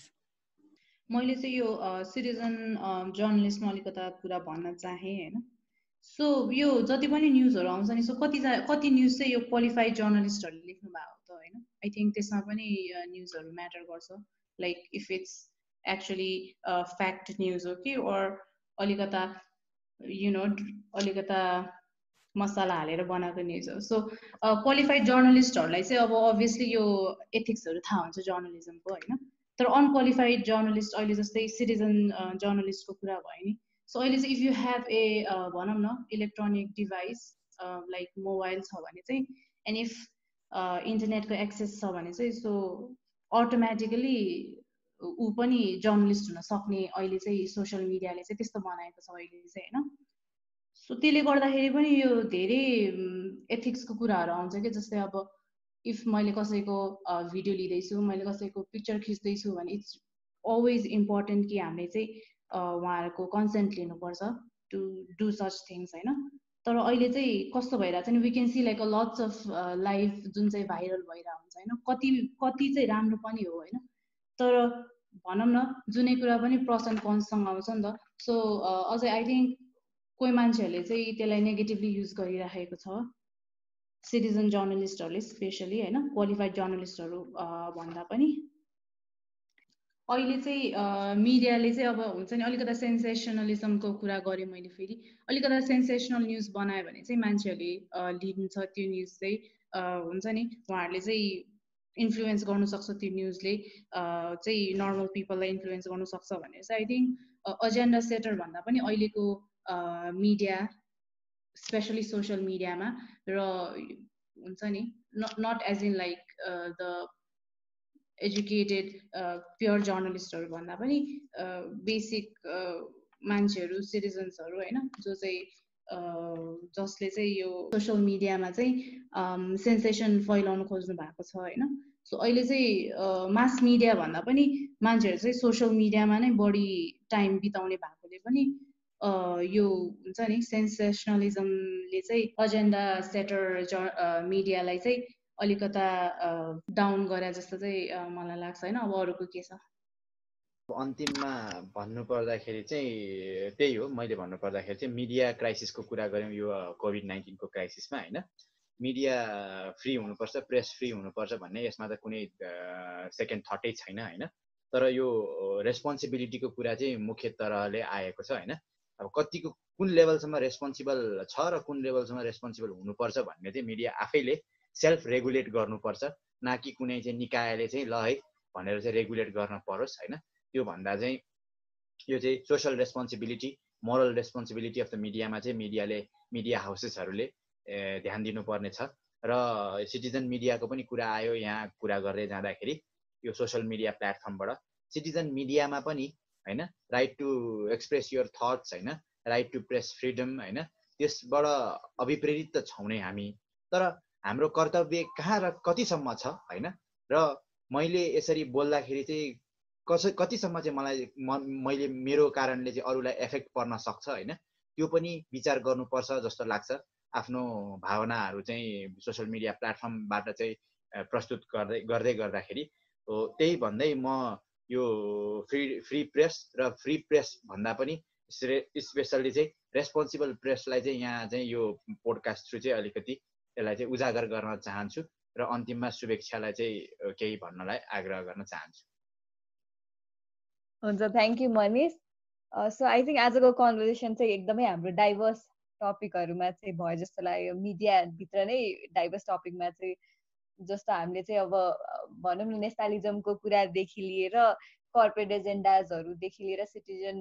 मैले चाहिँ यो सिटिजन जर्नलिस्टमा अलिकता कुरा भन्न चाहेँ होइन। सो यो जति पनि न्युजहरू आउँछ नि, सो कति कति न्युज चाहिँ यो क्वालिफाइड जर्नलिस्टहरूले लेख्नु भएको त होइन। आई थिङ्क त्यसमा पनि न्युजहरू म्याटर गर्छ, like if it's actually fact news हो कि ओर अलिकता यु नो अलिकता मसला हालेर बनाएको न्युज हो। सो क्वालिफाइड जर्नलिस्टहरूलाई चाहिँ अब अभियसली यो एथिक्सहरू थाहा हुन्छ जर्नलिजमको होइन। तर अनक्वालिफाइड जर्नलिस्ट अहिले जस्तै सिटिजन जर्नलिस्टको कुरा भयो नि, सो अहिले चाहिँ इफ यु हेभ ए भनौँ न इलेक्ट्रोनिक डिभाइस लाइक मोबाइल छ भने चाहिँ एन्ड इफ इन्टरनेटको एक्सेस छ भने चाहिँ सो अटोमेटिकली ऊ पनि जर्नलिस्ट हुन सक्ने अहिले चाहिँ सोसियल मिडियाले चाहिँ त्यस्तो बनाएको छ अहिले चाहिँ होइन। सो त्यसले गर्दाखेरि पनि यो धेरै एथिक्सको कुराहरू आउँछ कि, जस्तै अब इफ मैले कसैको भिडियो लिँदैछु, मैले कसैको पिक्चर खिच्दैछु भने इट्स अलवेज इम्पोर्टेन्ट कि हामीले चाहिँ उहाँहरूको कन्सेन्ट लिनुपर्छ टु डु सच थिङ्स होइन। तर अहिले चाहिँ कस्तो भइरहेको छ नि, we can see like a lots of life जुन चाहिँ भाइरल भइरहेको हुन्छ होइन। कति कति चाहिँ राम्रो पनि हो होइन, तर भनौँ न जुनै कुरा पनि प्रस एन्ड कन्ससँग आउँछ नि त। सो अझै आई थिङ्क कोही मान्छेहरूले चाहिँ त्यसलाई नेगेटिभली युज गरिराखेको छ, सिटिजन जर्नलिस्टहरूले स्पेसली होइन, क्वालिफाइड जर्नलिस्टहरू भन्दा पनि। अहिले चाहिँ मिडियाले चाहिँ अब हुन्छ नि अलिकता सेन्सेसनलिजमको कुरा गरेँ मैले, फेरि अलिकता सेन्सेसनल न्युज बनायो भने चाहिँ मान्छेहरूले लिन्छ त्यो न्युज चाहिँ हुन्छ नि, उहाँहरूले चाहिँ इन्फ्लुएन्स गर्नु सक्छ त्यो न्युजले चाहिँ नर्मल पिपललाई इन्फ्लुएन्स गर्नु सक्छ भनेर चाहिँ आई थिङ्क एजेन्डा सेटर भन्दा पनि अहिलेको मिडिया स्पेसली सोसियल मिडियामा र हुन्छ नि not as in like the educated pure जर्नलिस्टहरू भन्दा पनि बेसिक मान्छेहरू सिटिजन्सहरू होइन, जो चाहिँ जसले चाहिँ यो सोसियल मिडियामा चाहिँ सेन्सेसन फैलाउनु खोज्नु भएको छ होइन। सो अहिले चाहिँ मास मिडिया भन्दा पनि मान्छेहरू चाहिँ सोसियल मिडियामा नै बढी टाइम बिताउने भएकोले पनि यो हुन्छ नि सेन्सेसनलिजमले चाहिँ एजेन्डा सेटर मिडियालाई चाहिँ अलिकता डाउन गरे जस्तो चाहिँ मलाई लाग्छ होइन। अब अरूको के छ? अन्तिममा भन्नु पर्दाखेरि चाहिँ त्यही हो, मैले भन्नु पर्दाखेरि चाहिँ मिडिया क्राइसिसको कुरा गऱ्यौँ यो कोभिड नाइन्टिनको क्राइसिसमा होइन। मिडिया फ्री हुनुपर्छ, प्रेस फ्री हुनुपर्छ भन्ने यसमा त कुनै सेकेन्ड थटै छैन होइन। तर यो रेस्पोन्सिबिलिटीको कुरा चाहिँ मुख्य तरहले आएको छ होइन। अब कतिको कुन लेभलसम्म रेस्पोन्सिबल छ र कुन लेभलसम्म रेस्पोन्सिबल हुनुपर्छ भन्ने चाहिँ मिडिया आफैले सेल्फ रेगुलेट गर्नुपर्छ, न कि कुनै चाहिँ निकायले चाहिँ ल है भनेर चाहिँ रेगुलेट गर्न परोस् होइन। त्यो भन्दा चाहिँ यो चाहिँ social responsibility, moral responsibility of the मिडियामा चाहिँ मिडियाले मिडिया हाउसेसहरूले ध्यान दिनुपर्ने छ। र सिटिजन मिडियाको पनि कुरा आयो यहाँ कुरा गर्दै जाँदाखेरि, यो सोसल मिडिया प्लेटफर्मबाट सिटिजन मिडियामा पनि होइन right to express your thoughts होइन, राइट टु प्रेस फ्रिडम होइन, त्यसबाट अभिप्रेरित त छौँ नै हामी। तर हाम्रो कर्तव्य कहाँ र कतिसम्म छ होइन। र मैले यसरी बोल्दाखेरि चाहिँ कस कतिसम्म चाहिँ मलाई मैले मेरो कारणले चाहिँ अरूलाई एफेक्ट पर्न सक्छ होइन, त्यो पनि विचार गर्नुपर्छ जस्तो लाग्छ। आफ्नो भावनाहरू चाहिँ सोसियल मिडिया प्लेटफर्मबाट चाहिँ प्रस्तुत गर्दै गर्दै गर्दाखेरि त्यही भन्दै म यो फ्री फ्री प्रेस र फ्री प्रेस भन्दा पनि स्पेसल्ली चाहिँ रेस्पोन्सिबल प्रेसलाई चाहिँ यहाँ चाहिँ यो पोडकास्ट थ्रु चाहिँ अलिकति यसलाई चाहिँ उजागर गर्न चाहन्छु र अन्तिममा शुभेच्छालाई चाहिँ केही भन्नलाई आग्रह गर्न चाहन्छु। हुन्छ, thank you Manish. So I think आजको कन्भर्सेसन चाहिँ एकदमै हाम्रो डाइभर्स टपिकहरूमा चाहिँ भयो जस्तो लाग्यो। मिडियाभित्र नै डाइभर्स टपिकमा चाहिँ जस्तो हामीले चाहिँ अब भनौँ न नेसनलिजमको कुरादेखि लिएर कर्पोरेट एजेन्डाजहरूदेखि लिएर सिटिजन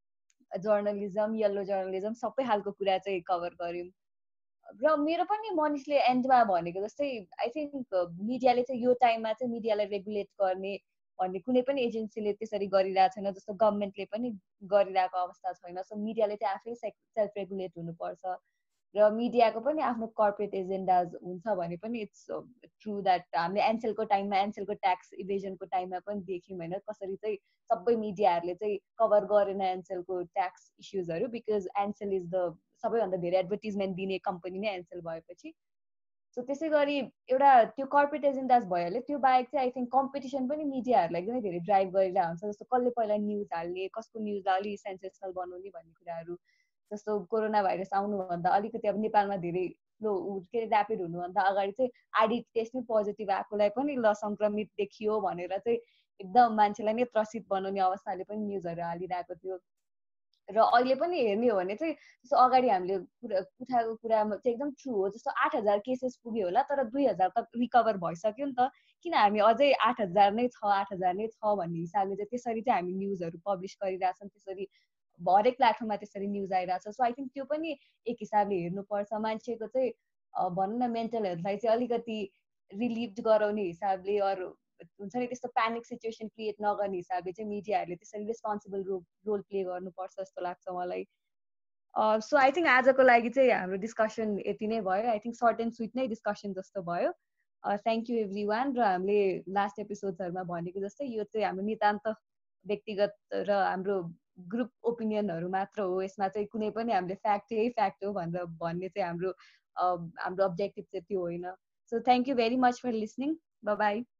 जर्नलिजम, येल्लो जर्नलिजम सबै खालको कुरा चाहिँ कभर गऱ्यौँ। र मेरो पनि मनिषले एन्डमा भनेको जस्तै आई थिङ्क मिडियाले चाहिँ यो टाइममा चाहिँ मिडियालाई रेगुलेट गर्ने भन्ने कुनै पनि एजेन्सीले त्यसरी गरिरहेको छैन, जस्तो गभर्मेन्टले पनि गरिरहेको अवस्था छैन। सो मिडियाले चाहिँ आफै सेल्फ रेगुलेट हुनुपर्छ र मिडियाको पनि आफ्नो कर्पोरेट एजेन्डाज हुन्छ भने पनि इट्स ट्रु द्याट हामीले एनसेलको टाइममा एनसेलको ट्याक्स इभेजनको टाइममा पनि देख्यौँ होइन, कसरी चाहिँ सबै मिडियाहरूले चाहिँ कभर गरेन एनसेलको tax issues, because Ncell is the सबैभन्दा धेरै एडभर्टिजमेन्ट दिने कम्पनी नै एनसेल भएपछि। सो त्यसै गरी एउटा त्यो कर्पोरेट एजेन्डाज भइहाल्यो, त्यो बाहेक चाहिँ आई थिङ्क कम्पिटिसन पनि मिडियाहरूलाई एकदमै धेरै ड्राइभ गरिरहेको हुन्छ। जस्तो कसले पहिला न्युज हाल्ने, कसको न्युजलाई अलिक सेन्सेसनल बनाउने भन्ने कुराहरू। जस्तो कोरोना भाइरस आउनुभन्दा अलिकति अब नेपालमा धेरै लो के अरे ऱ्यापिड हुनुभन्दा अगाडि चाहिँ आइडी टेस्ट नै पोजिटिभ आएकोलाई पनि ल सङ्क्रमित देखियो भनेर चाहिँ एकदम मान्छेलाई नै त्रसित बनाउने अवस्थाले पनि न्युजहरू हालिरहेको थियो। र अहिले पनि हेर्ने हो भने चाहिँ जस्तो अगाडि हामीले कुरा उठाएको कुरामा चाहिँ एकदम ट्रु हो। जस्तो आठ हजार केसेस पुग्यो होला, तर दुई हजार त रिकभर भइसक्यो नि त, किन हामी अझै आठ हजार नै छ आठ हजार नै छ भन्ने हिसाबले चाहिँ त्यसरी चाहिँ हामी न्युजहरू पब्लिस गरिरहेछौँ, त्यसरी हरेक प्लेटफर्ममा त्यसरी न्युज आइरहेछ। सो आई थिङ्क त्यो पनि एक हिसाबले हेर्नुपर्छ। मान्छेको चाहिँ भनौँ न मेन्टल हेल्थलाई चाहिँ अलिकति रिलिभ गराउने हिसाबले अरू हुन्छ नि त्यस्तो प्यानिक सिचुएसन क्रिएट नगर्ने हिसाबले चाहिँ मिडियाहरूले त्यसरी रेस्पोन्सिबल रोल रोल प्ले गर्नुपर्छ जस्तो लाग्छ मलाई। सो आई थिङ्क आजको लागि चाहिँ हाम्रो डिस्कसन यति नै भयो। I think short and sweet नै डिस्कसन जस्तो भयो। Thank you everyone. र हामीले लास्ट एपिसोड्सहरूमा भनेको जस्तै यो चाहिँ हाम्रो नितान्त व्यक्तिगत र हाम्रो ग्रुप ओपिनियनहरू मात्र हो, यसमा चाहिँ कुनै पनि हामीले फ्याक्ट यही फ्याक्ट हो भनेर भन्ने चाहिँ हाम्रो हाम्रो अब्जेक्टिभ चाहिँ त्यो होइन। So thank you very much for listening. Bye by.